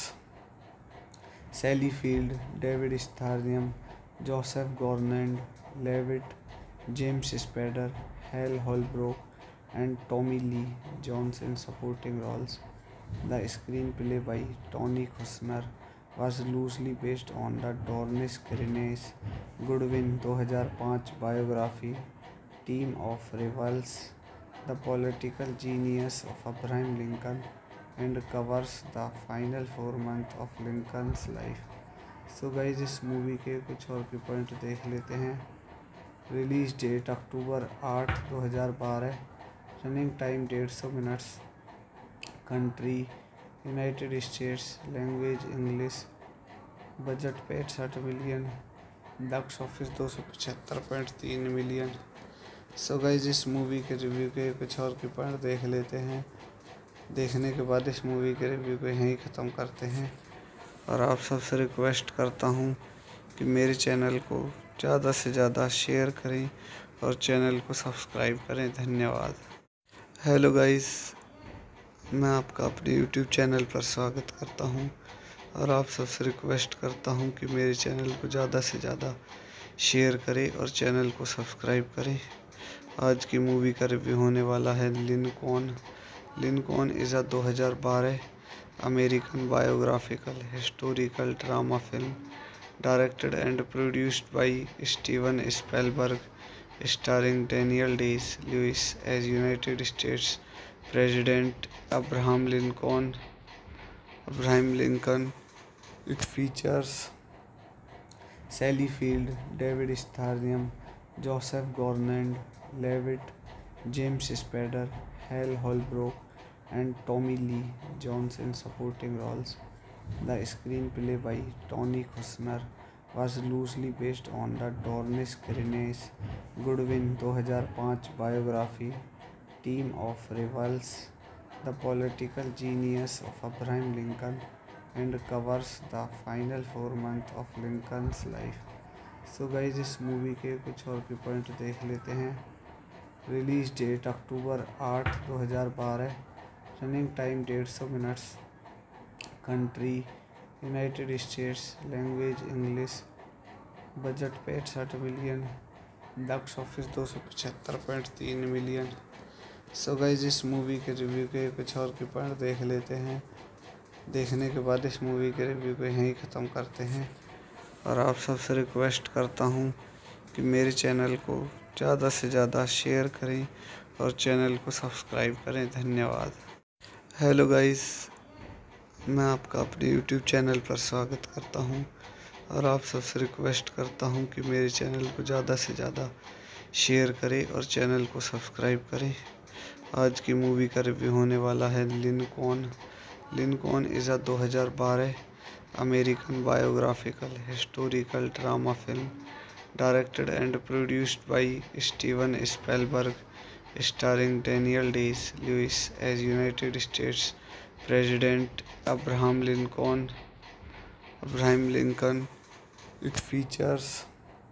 Sally Field, David Strathairn, Joseph Gordon-Levitt, James Spader, Hal Holbrook, and Tommy Lee Jones in supporting roles. The screenplay by Tony Kushner was loosely based on the Dornish Grenage Goodwin two thousand five biography Team of Rivals, the political genius of Abraham Lincoln, and covers the final four months of Lincoln's life. So guys, इस movie के कुछ और के point देख लेते हैं। Release date October आठ दो हज़ार बारह, रनिंग टाइम डेढ़ सौ minutes, country United states, language English, budget पैंसठ मिलियन, बॉक्स ऑफिस दो सौ पचहत्तर पॉइंट तीन मिलियन। सो गाइज, इस मूवी के रिव्यू के कुछ और के पॉइंट देख लेते हैं। देखने के बाद इस मूवी के रिव्यू को यहीं ख़त्म करते हैं और आप सबसे रिक्वेस्ट करता हूँ कि मेरे चैनल को ज़्यादा से ज़्यादा शेयर करें और चैनल को सब्सक्राइब करें। धन्यवाद। हेलो गाइस, मैं आपका अपने यूट्यूब चैनल पर स्वागत करता हूं और आप सबसे रिक्वेस्ट करता हूं कि मेरे चैनल को ज़्यादा से ज़्यादा शेयर करें और चैनल को सब्सक्राइब करें। आज की मूवी का रिव्यू होने वाला है लिंकॉन। लिंकॉन इज़ अ दो हज़ार बारह American biographical historical drama film directed and produced by Steven Spielberg, starring Daniel Day-Lewis as United States President Abraham Lincoln. Abraham Lincoln. It features Sally Field, David Strathairn, Joseph Gordon-Levitt, James Spader, Hal Holbrook, and Tommy Lee Jones in supporting roles. The screenplay by Tony Kushner was loosely based on the Dornish Grenage Goodwin two thousand five biography Team of Rivals, the political genius of Abraham Lincoln, and covers the final four months of Lincoln's life. So guys, इस movie के कुछ और के point देख लेते हैं। Release date October आठ दो हज़ार बारह, रनिंग टाइम डेढ़ सौ minutes, country United states, language English, budget पैंसठ मिलियन, बॉक्स ऑफिस दो सौ पचहत्तर पॉइंट तीन मिलियन। सो गाइज, इस मूवी के रिव्यू के कुछ और के पॉइंट देख लेते हैं। देखने के बाद इस मूवी के रिव्यू को यहीं ख़त्म करते हैं और आप सबसे रिक्वेस्ट करता हूँ कि मेरे चैनल को ज़्यादा से ज़्यादा शेयर करें और चैनल को सब्सक्राइब करें। धन्यवाद। हेलो गाइस, मैं आपका अपने यूट्यूब चैनल पर स्वागत करता हूं और आप सबसे रिक्वेस्ट करता हूं कि मेरे चैनल को ज़्यादा से ज़्यादा शेयर करें और चैनल को सब्सक्राइब करें। आज की मूवी का रिव्यू होने वाला है लिंकॉन। लिंकॉन इज़ अ दो हज़ार बारह American biographical historical drama film directed and produced by Steven Spielberg, starring Daniel Day-Lewis as United States President Abraham Lincoln. Abraham Lincoln. It features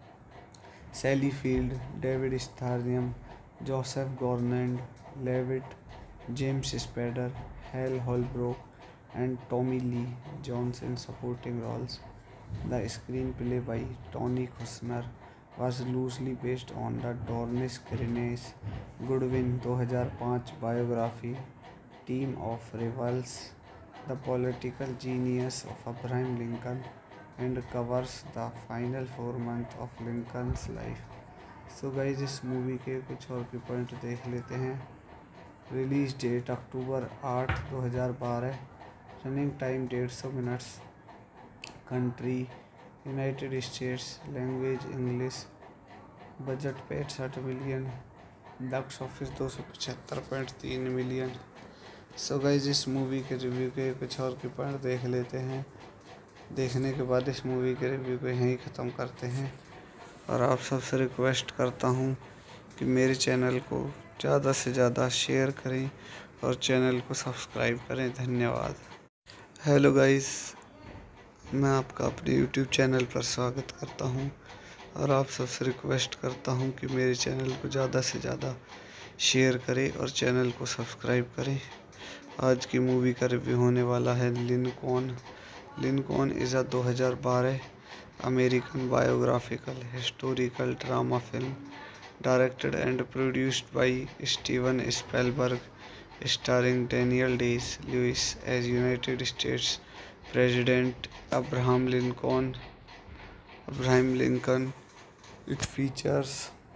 Sally Field, David Strathairn, Joseph Gordon-Levitt, James Spader, Hal Holbrook, and Tommy Lee Jones in supporting roles. The screenplay by Tony Kushner was loosely based on the Dornish Grenache Goodwin two thousand five biography Team of Rivals, the political genius of Abraham Lincoln, and covers the final four months of Lincoln's life. So guys इस movie के कुछ और के point देख लेते हैं। Release date October आठ दो हज़ार बारह, रनिंग टाइम डेढ़ सौ minutes, country United states, language English, budget पैंसठ मिलियन, बॉक्स ऑफिस दो सौ पचहत्तर पॉइंट तीन मिलियन। सो गाइज इस मूवी के रिव्यू के कुछ और के पॉइंट देख लेते हैं। देखने के बाद इस मूवी के रिव्यू को यहीं ख़त्म करते हैं और आप सबसे रिक्वेस्ट करता हूँ कि मेरे चैनल को ज़्यादा से ज़्यादा शेयर करें और चैनल को सब्सक्राइब करें। धन्यवाद। हेलो गाइस, मैं आपका अपने यूट्यूब चैनल पर स्वागत करता हूं और आप सबसे रिक्वेस्ट करता हूं कि मेरे चैनल को ज़्यादा से ज़्यादा शेयर करें और चैनल को सब्सक्राइब करें। आज की मूवी का रिव्यू होने वाला है लिंकॉन। लिंकॉन इज़ अ दो हज़ार बारह American biographical historical drama film directed and produced by Steven Spielberg, starring Daniel Day-Lewis as United States President Abraham Lincoln. Abraham Lincoln. It features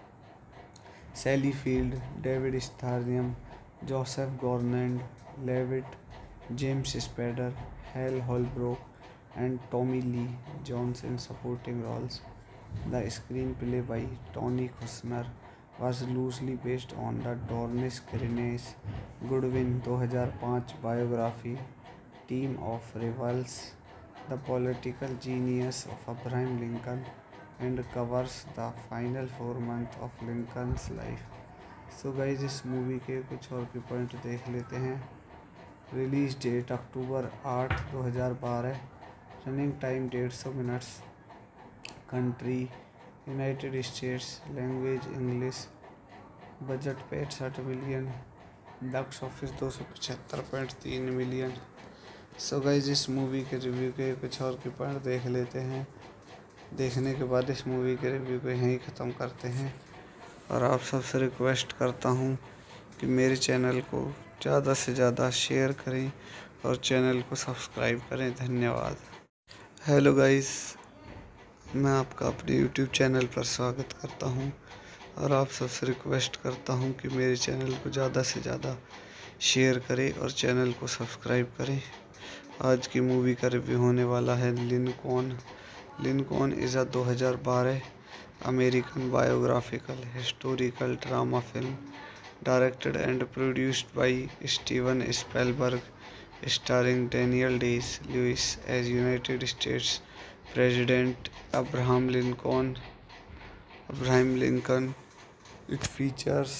Sally Field, David Strathairn, Joseph Gordon-Levitt, James Spader, Hal Holbrook, and Tommy Lee Jones in supporting roles. The screenplay by Tony Kushner was loosely based on the Dornish Grenache Goodwin two thousand five biography Team of Rivals, the political genius of Abraham Lincoln, and covers the final four months of Lincoln's life. So guys इस movie के कुछ और के point देख लेते हैं। Release date October आठ दो हज़ार बारह, रनिंग टाइम डेढ़ सौ minutes, country United states, language English, budget पैंसठ मिलियन, बॉक्स ऑफिस दो सौ पचहत्तर पॉइंट तीन मिलियन। सो गाइज इस मूवी के रिव्यू के कुछ और के पॉइंट देख लेते हैं। देखने के बाद इस मूवी के रिव्यू को यहीं ख़त्म करते हैं और आप सबसे रिक्वेस्ट करता हूँ कि मेरे चैनल को ज़्यादा से ज़्यादा शेयर करें और चैनल को सब्सक्राइब करें। धन्यवाद। हेलो गाइस, मैं आपका अपने यूट्यूब चैनल पर स्वागत करता हूं और आप सबसे रिक्वेस्ट करता हूं कि मेरे चैनल को ज़्यादा से ज़्यादा शेयर करें और चैनल को सब्सक्राइब करें। आज की मूवी का रिव्यू होने वाला है लिंकॉन। लिंकॉन इज़ अ दो हज़ार बारह American biographical historical drama film directed and produced by Steven Spielberg, starring Daniel Day-Lewis as United States President Abraham Lincoln. Abraham Lincoln. It features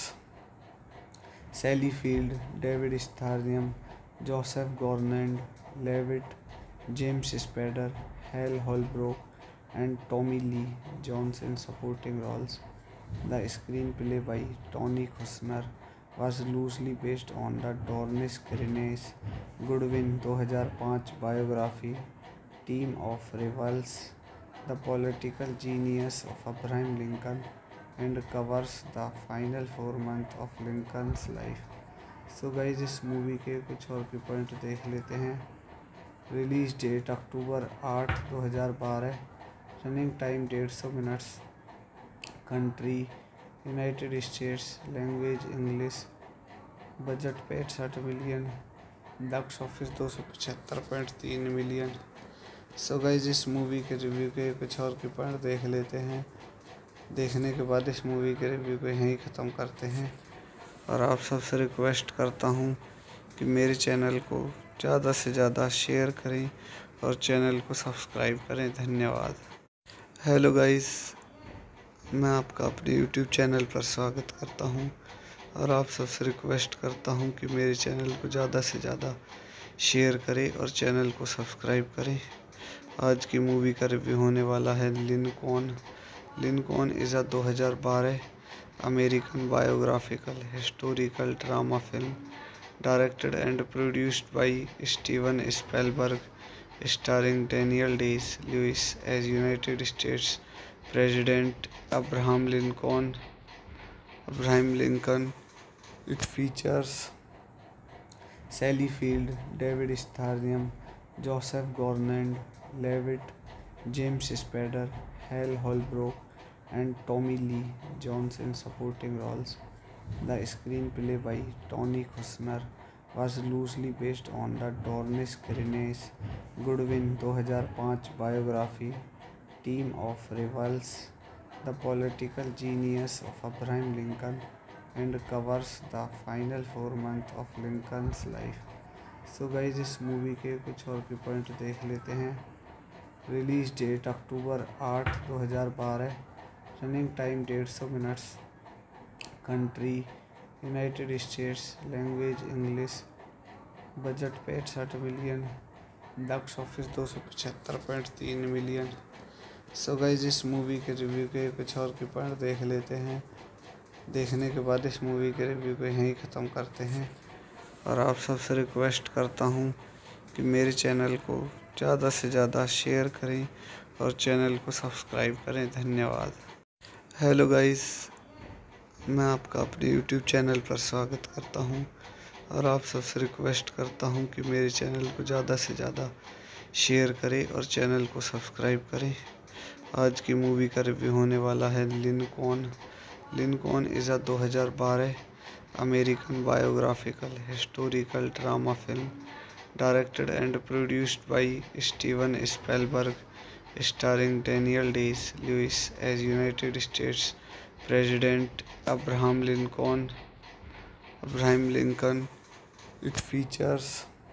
Sally Field, David Strathairn, Joseph Gordon-Levitt, James Spader, Hal Holbrook, and Tommy Lee Jones in supporting roles. The screenplay by Tony Kushner was loosely based on the Dornish Grenache Goodwin two thousand five biography Team of Rivals, the political genius of Abraham Lincoln, and covers the final four months of Lincoln's life. So guys इस movie के कुछ और के point देख लेते हैं। Release date October आठ दो हज़ार बारह, रनिंग टाइम डेढ़ सौ minutes, country United states, language English, budget पैंसठ मिलियन, बॉक्स ऑफिस दो सौ पचहत्तर पॉइंट तीन मिलियन। सो गाइज इस मूवी के रिव्यू के कुछ और के पॉइंट देख लेते हैं। देखने के बाद इस मूवी के रिव्यू को यहीं ख़त्म करते हैं और आप सबसे रिक्वेस्ट करता हूँ कि मेरे चैनल को ज़्यादा से ज़्यादा शेयर करें और चैनल को सब्सक्राइब करें। धन्यवाद। हेलो गाइस, मैं आपका अपने यूट्यूब चैनल पर स्वागत करता हूं और आप सबसे रिक्वेस्ट करता हूं कि मेरे चैनल को ज़्यादा से ज़्यादा शेयर करें और चैनल को सब्सक्राइब करें। आज की मूवी का रिव्यू होने वाला है लिंकॉन। लिंकॉन इज़ अ दो हज़ार बारह American biographical historical drama film directed and produced by Steven Spielberg, starring Daniel Day-Lewis as United States President Abraham Lincoln. Abraham Lincoln. It features Sally Field, David Strathairn, Joseph Gordon-Levitt, James Spader, Hal Holbrook, and Tommy Lee Jones in supporting roles. The screenplay by Tony Kushner was loosely based on the Dornish Grenage Goodwin दो हज़ार पाँच biography Team of Rivals, the political genius of Abraham Lincoln, and covers the final four months of Lincoln's life. So guys, इस movie के कुछ और के point देख लेते हैं। रिलीज डेट अक्टूबर आठ दो हज़ार बारह, रनिंग टाइम डेढ़ सौ minutes, country United states, language English, budget पैंसठ मिलियन, बॉक्स ऑफिस दो सौ पचहत्तर पॉइंट तीन मिलियन। सो गाइज, इस मूवी के रिव्यू के कुछ और के पॉइंट देख लेते हैं। देखने के बाद इस मूवी के रिव्यू को यहीं ख़त्म करते हैं और आप सबसे रिक्वेस्ट करता हूँ कि मेरे चैनल को ज़्यादा से ज़्यादा शेयर करें और चैनल को सब्सक्राइब करें। धन्यवाद। हेलो गाइस, मैं आपका अपने यूट्यूब चैनल पर स्वागत करता हूं और आप सबसे रिक्वेस्ट करता हूं कि मेरे चैनल को ज़्यादा से ज़्यादा शेयर करें और चैनल को सब्सक्राइब करें। आज की मूवी का रिव्यू होने वाला है लिंकॉन। लिंकॉन इज़ अ दो हज़ार बारह American biographical historical drama film directed and produced by Steven Spielberg, starring Daniel Day-Lewis as United States President Abraham Lincoln. Abraham Lincoln. It features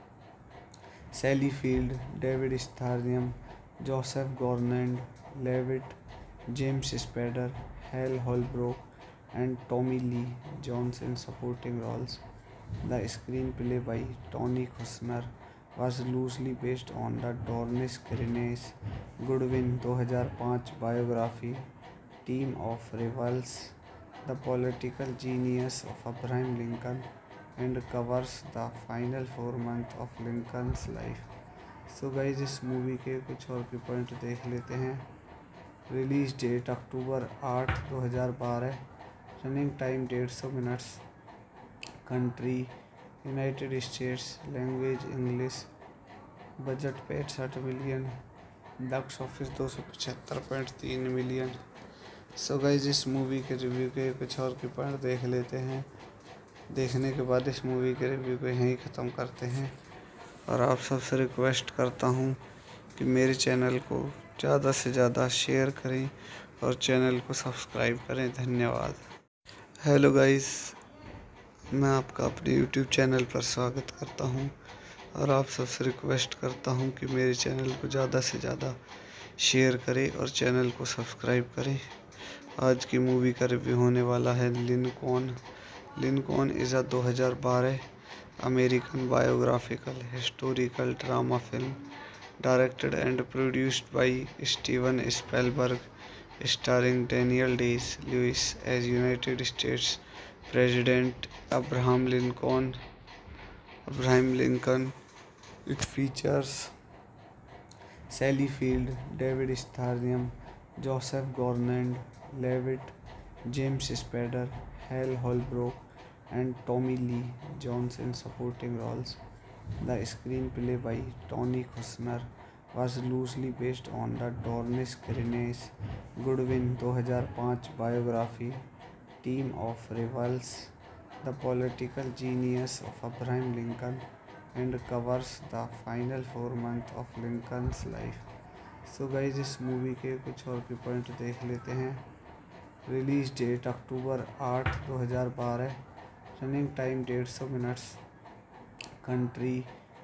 Sally Field, David Strathairn, Joseph Gordon-Levitt, James Spader, Hal Holbrook, and Tommy Lee Jones in supporting roles. The screenplay by Tony Kushner was loosely based on the Dornish Grenage Goodwin दो हज़ार पाँच biography Team of Rivals, the political genius of Abraham Lincoln, and covers the final four months of Lincoln's life. So guys, इस movie के कुछ और के point देख लेते हैं। रिलीज डेट अक्टूबर आठ दो हज़ार बारह, रनिंग टाइम डेढ़ सौ minutes, country United states, language English, budget पैंसठ मिलियन, बॉक्स ऑफिस दो सौ पचहत्तर पॉइंट तीन मिलियन। सो गाइज, इस मूवी के रिव्यू के कुछ और के पॉइंट देख लेते हैं। देखने के बाद इस मूवी के रिव्यू को यहीं ख़त्म करते हैं और आप सबसे रिक्वेस्ट करता हूँ कि मेरे चैनल को ज़्यादा से ज़्यादा शेयर करें और चैनल को सब्सक्राइब करें। धन्यवाद। हेलो गाइस, मैं आपका अपने यूट्यूब चैनल पर स्वागत करता हूं और आप सबसे रिक्वेस्ट करता हूं कि मेरे चैनल को ज़्यादा से ज़्यादा शेयर करें और चैनल को सब्सक्राइब करें। आज की मूवी का रिव्यू होने वाला है लिंकॉन। लिंकॉन इज़ अ दो हज़ार बारह American biographical historical drama film directed and produced by Steven Spielberg, starring Daniel Day-Lewis as United States President Abraham Lincoln. Abraham Lincoln. It features Sally Field, David Strathairn, Joseph Gordon-Levitt, James Spader, Hal Holbrook, and Tommy Lee Jones in supporting roles. The screenplay by Tony Kushner was loosely based on the Dornish Grenage Goodwin दो हज़ार पाँच biography Team of Rivals, the political genius of Abraham Lincoln, and covers the final four months of Lincoln's life. So guys, इस movie के कुछ और के point देख लेते हैं। रिलीज डेट अक्टूबर आठ दो हज़ार बारह, रनिंग टाइम डेढ़ सौ minutes, country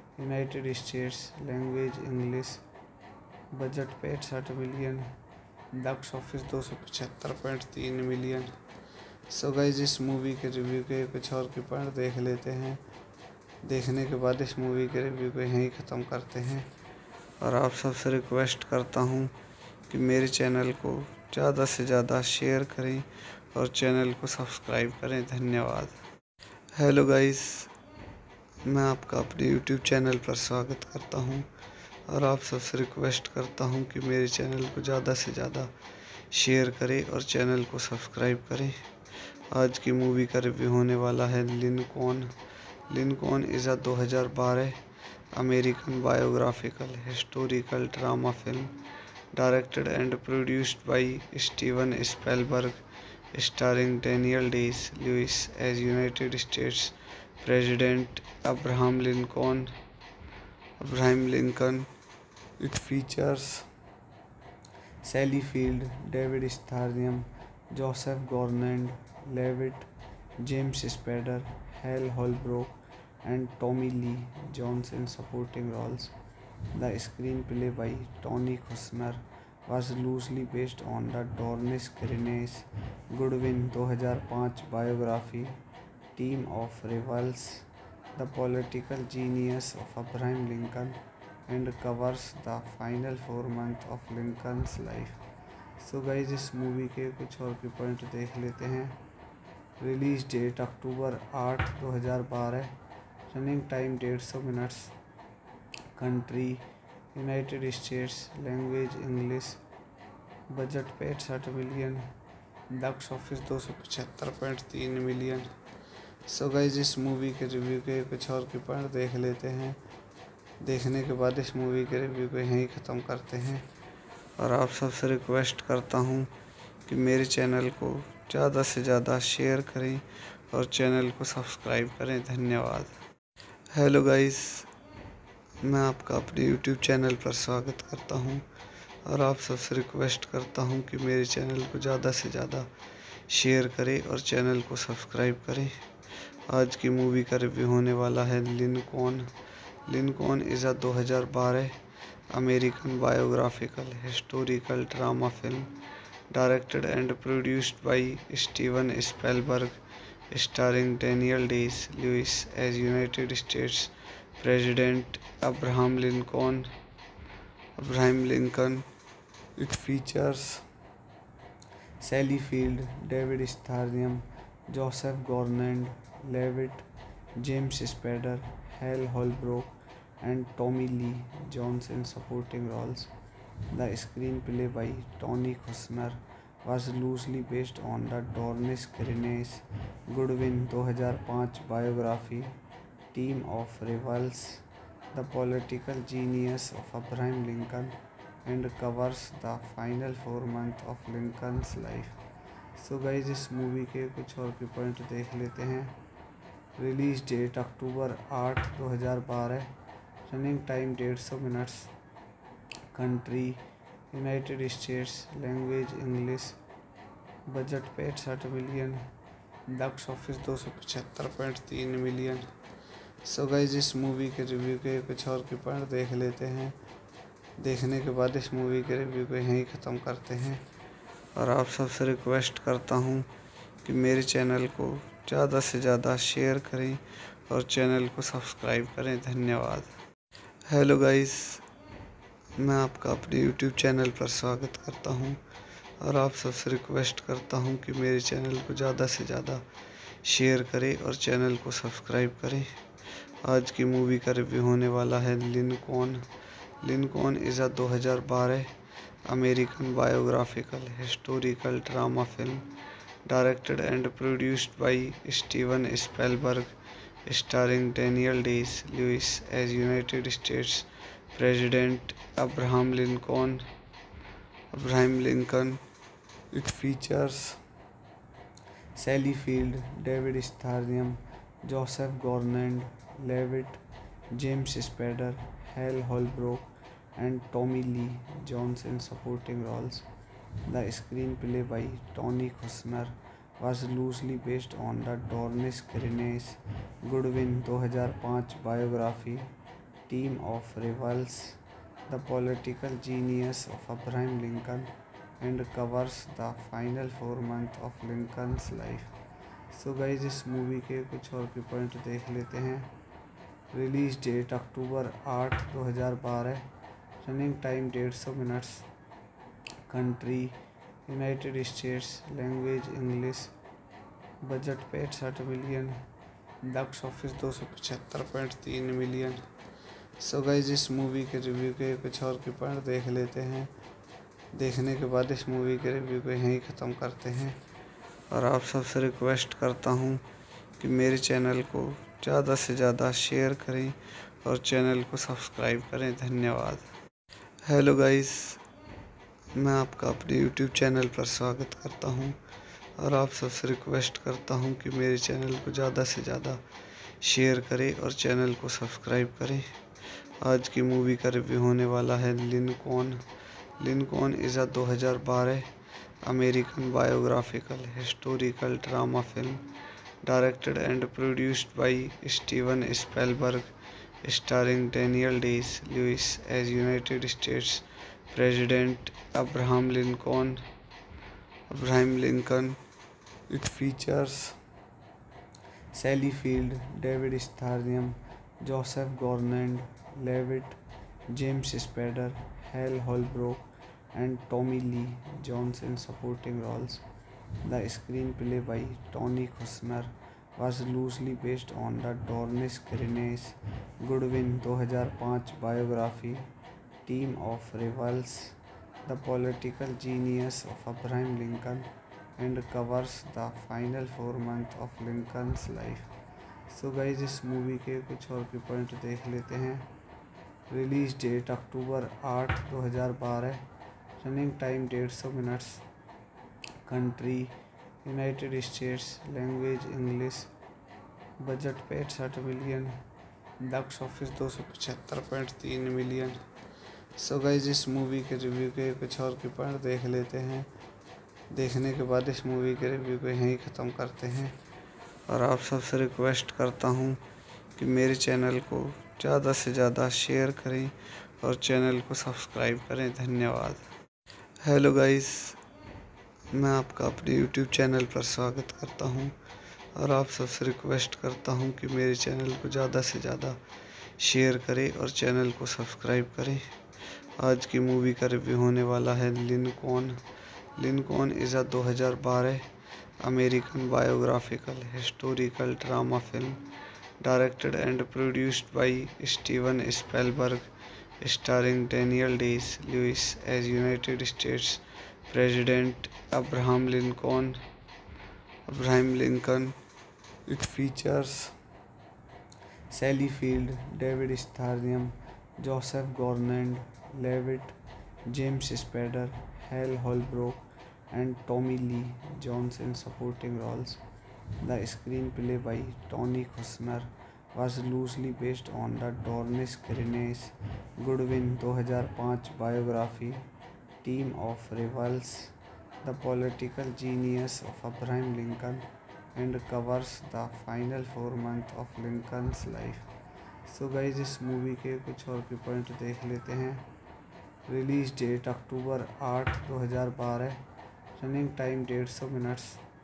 United states, language English, budget पैंसठ मिलियन, बॉक्स ऑफिस दो सौ पचहत्तर पॉइंट तीन मिलियन। सो गाइस इस मूवी के रिव्यू के कुछ और के पॉइंट देख लेते हैं। देखने के बाद इस मूवी के रिव्यू को यहीं ख़त्म करते हैं और आप सबसे रिक्वेस्ट करता हूँ कि मेरे चैनल को ज़्यादा से ज़्यादा शेयर करें और चैनल को सब्सक्राइब करें। धन्यवाद। हेलो गाइस, मैं आपका अपने यूट्यूब चैनल पर स्वागत करता हूं और आप सबसे रिक्वेस्ट करता हूं कि मेरे चैनल को ज़्यादा से ज़्यादा शेयर करें और चैनल को सब्सक्राइब करें। आज की मूवी का रिव्यू होने वाला है लिंकॉन। लिंकॉन इज़ अ दो हज़ार बारह American biographical historical drama film directed and produced by Steven Spielberg, starring Daniel Day-Lewis as United States President Abraham Lincoln. Abraham Lincoln. It features Sally Field, David Strathairn, Joseph Gordon-Levitt, James Spader, Hal Holbrook, and Tommy Lee Jones in supporting roles. The screenplay by Tony Kushner was loosely based on the Dornish Grenage Goodwin दो हज़ार पाँच biography Team of Rivals, the political genius of Abraham Lincoln, and covers the final four months of Lincoln's life. So guys इस movie के कुछ और के point देख लेते हैं। रिलीज डेट अक्टूबर आठ दो हज़ार बारह, रनिंग टाइम डेढ़ सौ minutes, country United states, language English, budget पैंसठ मिलियन, बॉक्स ऑफिस दो सौ पचहत्तर पॉइंट तीन मिलियन। सो गाइस इस मूवी के रिव्यू के कुछ और के पॉइंट देख लेते हैं। देखने के बाद इस मूवी के रिव्यू को यहीं ख़त्म करते हैं और आप सबसे रिक्वेस्ट करता हूँ कि मेरे चैनल को ज़्यादा से ज़्यादा शेयर करें और चैनल को सब्सक्राइब करें। धन्यवाद। हेलो गाइस, मैं आपका अपने यूट्यूब चैनल पर स्वागत करता हूं और आप सबसे रिक्वेस्ट करता हूं कि मेरे चैनल को ज़्यादा से ज़्यादा शेयर करें और चैनल को सब्सक्राइब करें। आज की मूवी का रिव्यू होने वाला है लिंकॉन। लिंकॉन इज़ अ दो हज़ार बारह American biographical historical drama film directed and produced by Steven Spielberg, starring Daniel Day-Lewis as United States President Abraham Lincoln. Abraham Lincoln. It features Sally Field, David Strathairn, Joseph Gordon-Levitt, James Spader, Hal Holbrook, and Tommy Lee Jones in supporting roles. The screenplay by Tony Kushner was loosely based on the Dornish Grenage Goodwin दो हज़ार पाँच biography Team of Rivals, the political genius of Abraham Lincoln, and covers the final four months of Lincoln's life. So guys इस movie के कुछ और के point देख लेते हैं। रिलीज डेट अक्टूबर आठ दो हज़ार बारह, रनिंग टाइम डेढ़ सौ minutes, country United states, language English, budget पैंसठ मिलियन, बॉक्स ऑफिस दो सौ पचहत्तर पॉइंट तीन मिलियन। सो गाइस इस मूवी के रिव्यू के कुछ और के पॉइंट देख लेते हैं। देखने के बाद इस मूवी के रिव्यू को यहीं ख़त्म करते हैं और आप सबसे रिक्वेस्ट करता हूँ कि मेरे चैनल को ज़्यादा से ज़्यादा शेयर करें और चैनल को सब्सक्राइब करें। धन्यवाद। हेलो गाइस, मैं आपका अपने यूट्यूब चैनल पर स्वागत करता हूं और आप सबसे रिक्वेस्ट करता हूं कि मेरे चैनल को ज़्यादा से ज़्यादा शेयर करें और चैनल को सब्सक्राइब करें। आज की मूवी का रिव्यू होने वाला है लिंकॉन। लिंकॉन इज़ अ दो हज़ार बारह American biographical historical drama film directed and produced by Steven Spielberg, starring Daniel Day-Lewis as United States President Abraham Lincoln. Abraham Lincoln. It features Sally Field, David Strathairn, Joseph Gordon-Levitt, James Spader, Hal Holbrook, and Tommy Lee Jones in supporting roles. The screenplay by Tony Kushner was loosely based on the Dornish Grenage Goodwin दो हज़ार पाँच biography Team of Rivals, the political genius of Abraham Lincoln, and covers the final four months of Lincoln's life. So guys इस movie के कुछ और के point देख लेते हैं। रिलीज डेट अक्टूबर आठ दो हज़ार बारह। रनिंग टाइम डेढ़ सौ minutes. Country United states. Language English. Budget पैंसठ मिलियन। बॉक्स ऑफिस दो सौ पचहत्तर पॉइंट तीन मिलियन। सो गाइज इस मूवी के रिव्यू के कुछ और के पॉइंट देख लेते हैं। देखने के बाद इस मूवी के रिव्यू को यहीं ख़त्म करते हैं और आप सबसे रिक्वेस्ट करता हूँ कि मेरे चैनल को ज़्यादा से ज़्यादा शेयर करें और चैनल को सब्सक्राइब करें। धन्यवाद। हेलो गाइस, मैं आपका अपने यूट्यूब चैनल पर स्वागत करता हूँ और आप सबसे रिक्वेस्ट करता हूँ कि मेरे चैनल को ज़्यादा से ज़्यादा शेयर करें और चैनल को सब्सक्राइब करें। आज की मूवी का रिव्यू होने वाला है लिंकॉन। लिंकॉन इज़ अ दो हज़ार बारह American biographical historical drama film directed and produced by Steven Spielberg, starring Daniel Day Lewis as United States president Abraham Lincoln Abraham Lincoln. It features Sally Field, David Strathairn, Joseph Gordon-Levitt, James Spader, Hal Holbrook, and Tommy Lee Jones in supporting roles. The screenplay by Tony Kushner was loosely based on the Dornish Grenage Goodwin दो हज़ार पाँच biography Team of Rivals, the political genius of Abraham Lincoln, and covers the final four months of Lincoln's life. So guys इस movie के कुछ और के point देख लेते हैं। रिलीज डेट अक्टूबर आठ दो हज़ार बारह। रनिंग टाइम डेढ़ सौ minutes. Country United states. Language English. Budget पैंसठ मिलियन। बॉक्स ऑफिस दो सौ पचहत्तर पॉइंट तीन मिलियन। सो गाइज इस मूवी के रिव्यू के कुछ और के पॉइंट देख लेते हैं। देखने के बाद इस मूवी के रिव्यू को यहीं ख़त्म करते हैं और आप सबसे रिक्वेस्ट करता हूँ कि मेरे चैनल को ज़्यादा से ज़्यादा शेयर करें और चैनल को सब्सक्राइब करें। धन्यवाद। हेलो गाइस, मैं आपका अपने यूट्यूब चैनल पर स्वागत करता हूँ और आप सबसे रिक्वेस्ट करता हूँ कि मेरे चैनल को ज़्यादा से ज़्यादा शेयर करें और चैनल को सब्सक्राइब करें। आज की मूवी का रिव्यू होने वाला है लिंकॉन। लिंकॉन इज़ अ दो हज़ार बारह American biographical historical drama film directed and produced by Steven Spielberg, starring Daniel Day Lewis as United States president Abraham Lincoln Abraham Lincoln. It features Sally Field, David Strathairn, Joseph Gordon-Levitt, James Spader, Hal Holbrook, and Tommy Lee Jones in supporting roles. The screenplay by Tony Kushner was loosely based on the Dornish Grenage Goodwin दो हज़ार पाँच biography Team of Rivals, the political genius of Abraham Lincoln, and covers the final four months of Lincoln's life. So guys इस movie के कुछ और के point देख लेते हैं। रिलीज डेट अक्टूबर आठ दो हज़ार बारह। रनिंग टाइम डेढ़ सौ minutes.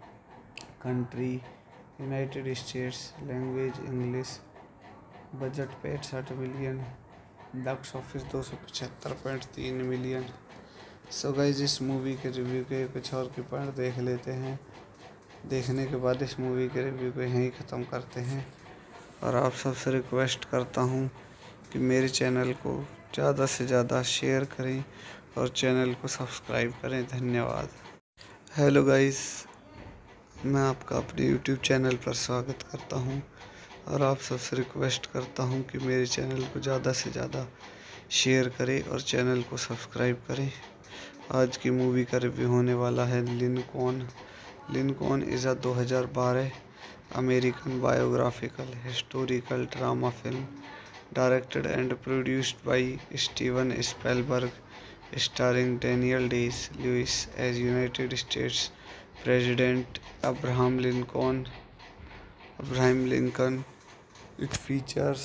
Country United states. Language English. Budget पैंसठ मिलियन। बॉक्स ऑफिस दो सौ पचहत्तर पॉइंट तीन मिलियन। सो गाइज इस मूवी के रिव्यू के कुछ और के पॉइंट देख लेते हैं। देखने के बाद इस मूवी के रिव्यू को यहीं ख़त्म करते हैं और आप सबसे रिक्वेस्ट करता हूँ कि मेरे चैनल को ज़्यादा से ज़्यादा शेयर करें और चैनल को सब्सक्राइब करें। धन्यवाद। हेलो गाइस, मैं आपका अपने यूट्यूब चैनल पर स्वागत करता हूँ और आप सबसे रिक्वेस्ट करता हूँ कि मेरे चैनल को ज़्यादा से ज़्यादा शेयर करें और चैनल को सब्सक्राइब करें। आज की मूवी का रिव्यू होने वाला है लिंकॉन। लिंकॉन इज़ अ दो हज़ार बारह American biographical historical drama film directed and produced by Steven Spielberg, starring Daniel Day Lewis as United States president Abraham Lincoln Abraham Lincoln. It features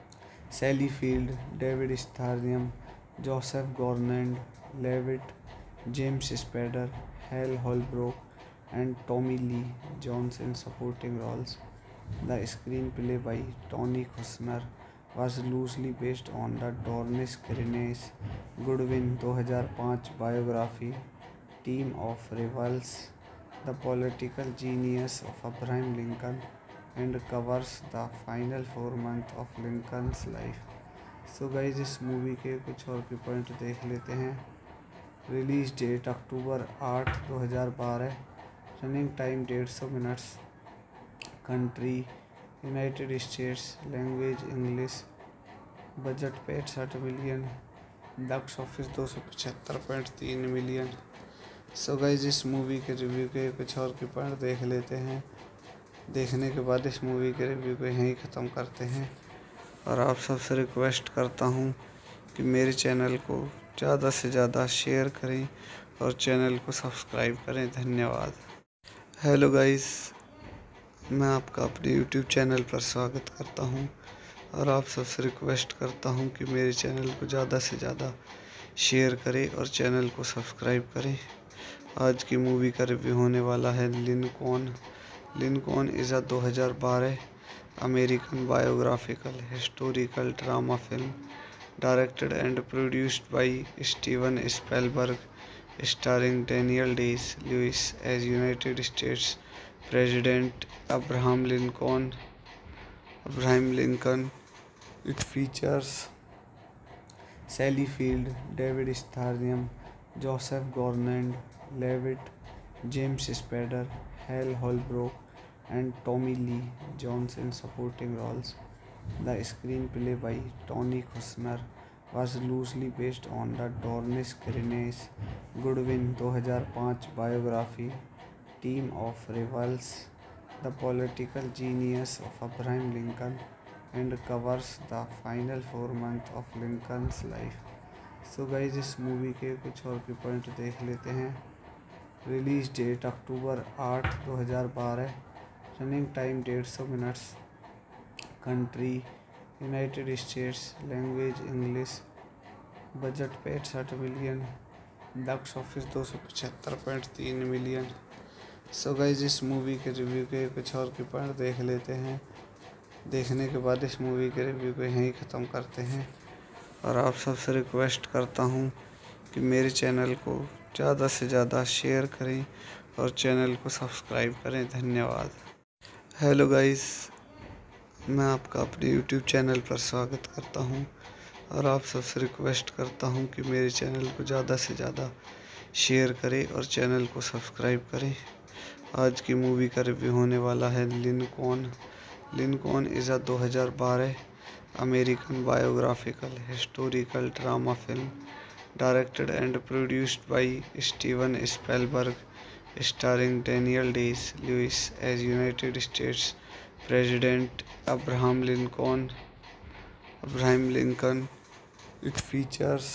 Sally Field, David Strathairn, Joseph Gordon-Levitt, James Spader, Hal Holbrook, and Tommy Lee Jones in supporting roles. The screenplay by Tony Kushner was loosely based on the Dornish Grenage Goodwin two thousand five biography Team of Rivals, the political genius of Abraham Lincoln, and covers the final four months of Lincoln's life. So guys इस movie के कुछ और के point देख लेते हैं। Release date October आठ दो हज़ार बारह, रनिंग टाइम डेढ़ सौ minutes, country United states, language English, budget पैंसठ मिलियन, बॉक्स ऑफिस दो सौ पचहत्तर पॉइंट तीन मिलियन। सो गाइज इस मूवी के रिव्यू के कुछ और के पॉइंट देख लेते हैं। देखने के बाद इस मूवी के रिव्यू को यहीं ख़त्म करते हैं और आप सबसे रिक्वेस्ट करता हूँ कि मेरे चैनल को ज़्यादा से ज़्यादा शेयर करें और चैनल को सब्सक्राइब करें। धन्यवाद। हेलो गाइस, मैं आपका अपने यूट्यूब चैनल पर स्वागत करता हूँ और आप सबसे रिक्वेस्ट करता हूँ कि मेरे चैनल को ज़्यादा से ज़्यादा शेयर करें और चैनल को सब्सक्राइब करें। आज की मूवी का रिव्यू होने वाला है लिंकॉन। लिंकॉन इज़ अ दो हज़ार बारह American biographical historical drama film directed and produced by Steven Spielberg, starring Daniel Day-Lewis as United States President Abraham Lincoln. Abraham Lincoln. It features Sally Field, David Strathairn, Joseph Gordon-Levitt, James Spader, Hal Holbrook, and Tommy Lee Jones in supporting roles. The screenplay by Tony Kushner was loosely based on the Dornish Grenage Goodwin two thousand five biography Team of Rivals, the political genius of Abraham Lincoln, and covers the final four months of Lincoln's life. So guys इस movie के कुछ और के point देख लेते हैं। Release date October आठ दो हज़ार बारह, रनिंग टाइम डेढ़ सौ minutes, country United states, language English, budget पैंसठ मिलियन, बॉक्स ऑफिस दो सौ पचहत्तर पॉइंट तीन मिलियन। सो गाइज इस मूवी के रिव्यू के कुछ और के पॉइंट देख लेते हैं। देखने के बाद इस मूवी के रिव्यू को यहीं ख़त्म करते हैं और आप सबसे रिक्वेस्ट करता हूँ कि मेरे चैनल को ज़्यादा से ज़्यादा शेयर करें और चैनल को सब्सक्राइब करें। धन्यवाद। हेलो गाइस, मैं आपका अपने यूट्यूब चैनल पर स्वागत करता हूं और आप सबसे रिक्वेस्ट करता हूं कि मेरे चैनल को ज़्यादा से ज़्यादा शेयर करें और चैनल को सब्सक्राइब करें। आज की मूवी का रिव्यू होने वाला है लिंकॉन। लिंकॉन इज़ अ दो हज़ार बारह American biographical historical drama film directed and produced by Steven Spielberg, starring Daniel Day-Lewis as United States President Abraham Lincoln. Abraham Lincoln. It features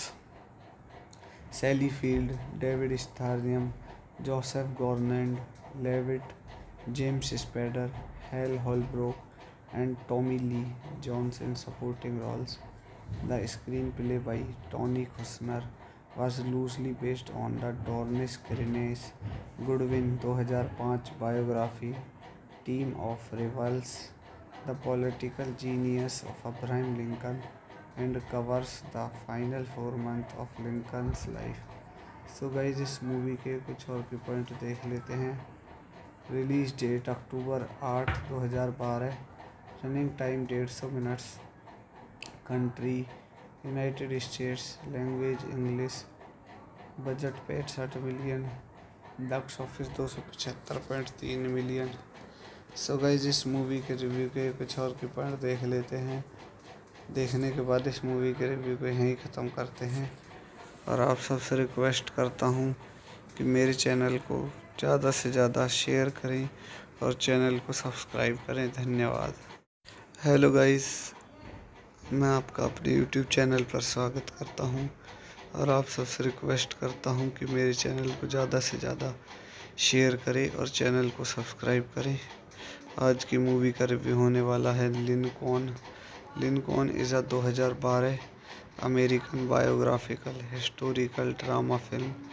Sally Field, David Strathairn, Joseph Gordon-Levitt, James Spader, Hal Holbrook, and Tommy Lee Jones in supporting roles. The screenplay by Tony Kushner was loosely based on the Dornish Grenage Goodwin two thousand five biography Team of Rivals, the political genius of Abraham Lincoln, and covers the final four months of Lincoln's life. So guys इस movie के कुछ और के point देख लेते हैं। Release date October आठ दो हज़ार बारह, रनिंग टाइम डेढ़ सौ minutes, country United states, language English, budget पैंसठ मिलियन, बॉक्स ऑफिस दो सौ पचहत्तर पॉइंट तीन मिलियन। सो गाइज इस मूवी के रिव्यू के कुछ और के पॉइंट देख लेते हैं। देखने के बाद इस मूवी के रिव्यू को यहीं ख़त्म करते हैं और आप सबसे रिक्वेस्ट करता हूँ कि मेरे चैनल को ज़्यादा से ज़्यादा शेयर करें और चैनल को सब्सक्राइब करें। धन्यवाद। हेलो गाइस, मैं आपका अपने यूट्यूब चैनल पर स्वागत करता हूं और आप सबसे रिक्वेस्ट करता हूं कि मेरे चैनल को ज़्यादा से ज़्यादा शेयर करें और चैनल को सब्सक्राइब करें। आज की मूवी का रिव्यू होने वाला है लिंकॉन। लिंकॉन इज़ अ दो हज़ार बारह American biographical historical drama film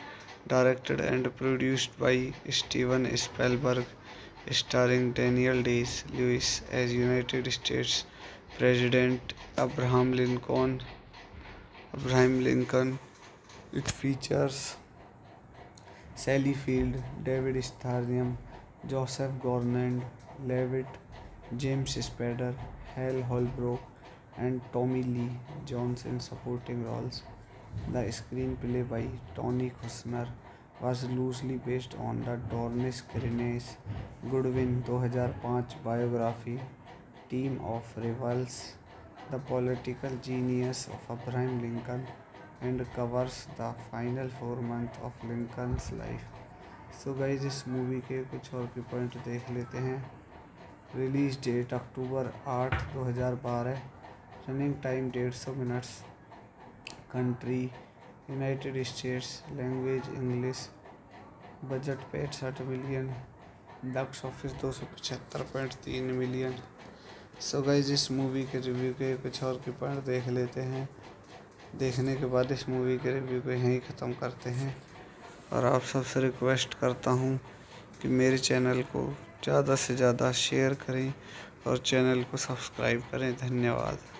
directed and produced by Steven Spielberg, starring Daniel Day-Lewis as United States President Abraham Lincoln. Abraham Lincoln. It features Sally Field, David Strathairn, Joseph Gordon-Levitt, James Spader, Hal Holbrook, and Tommy Lee Jones in supporting roles. The screenplay by Tony Kushner was loosely based on the Dornish Grenage Goodwin two thousand five biography Team of Rivals, the political genius of Abraham Lincoln, and covers the final four months of Lincoln's life. So guys, इस movie के कुछ और के point देख लेते हैं। Release date October आठ दो हज़ार बारह, रनिंग टाइम डेढ़ सौ minutes, country United states, language English, budget पैंसठ मिलियन, बॉक्स ऑफिस दो सौ पचहत्तर पॉइंट तीन मिलियन। सो गाइस, इस मूवी के रिव्यू के कुछ और के पॉइंट देख लेते हैं। देखने के बाद इस मूवी के रिव्यू को यहीं ख़त्म करते हैं और आप सबसे रिक्वेस्ट करता हूँ कि मेरे चैनल को ज़्यादा से ज़्यादा शेयर करें और चैनल को सब्सक्राइब करें। धन्यवाद।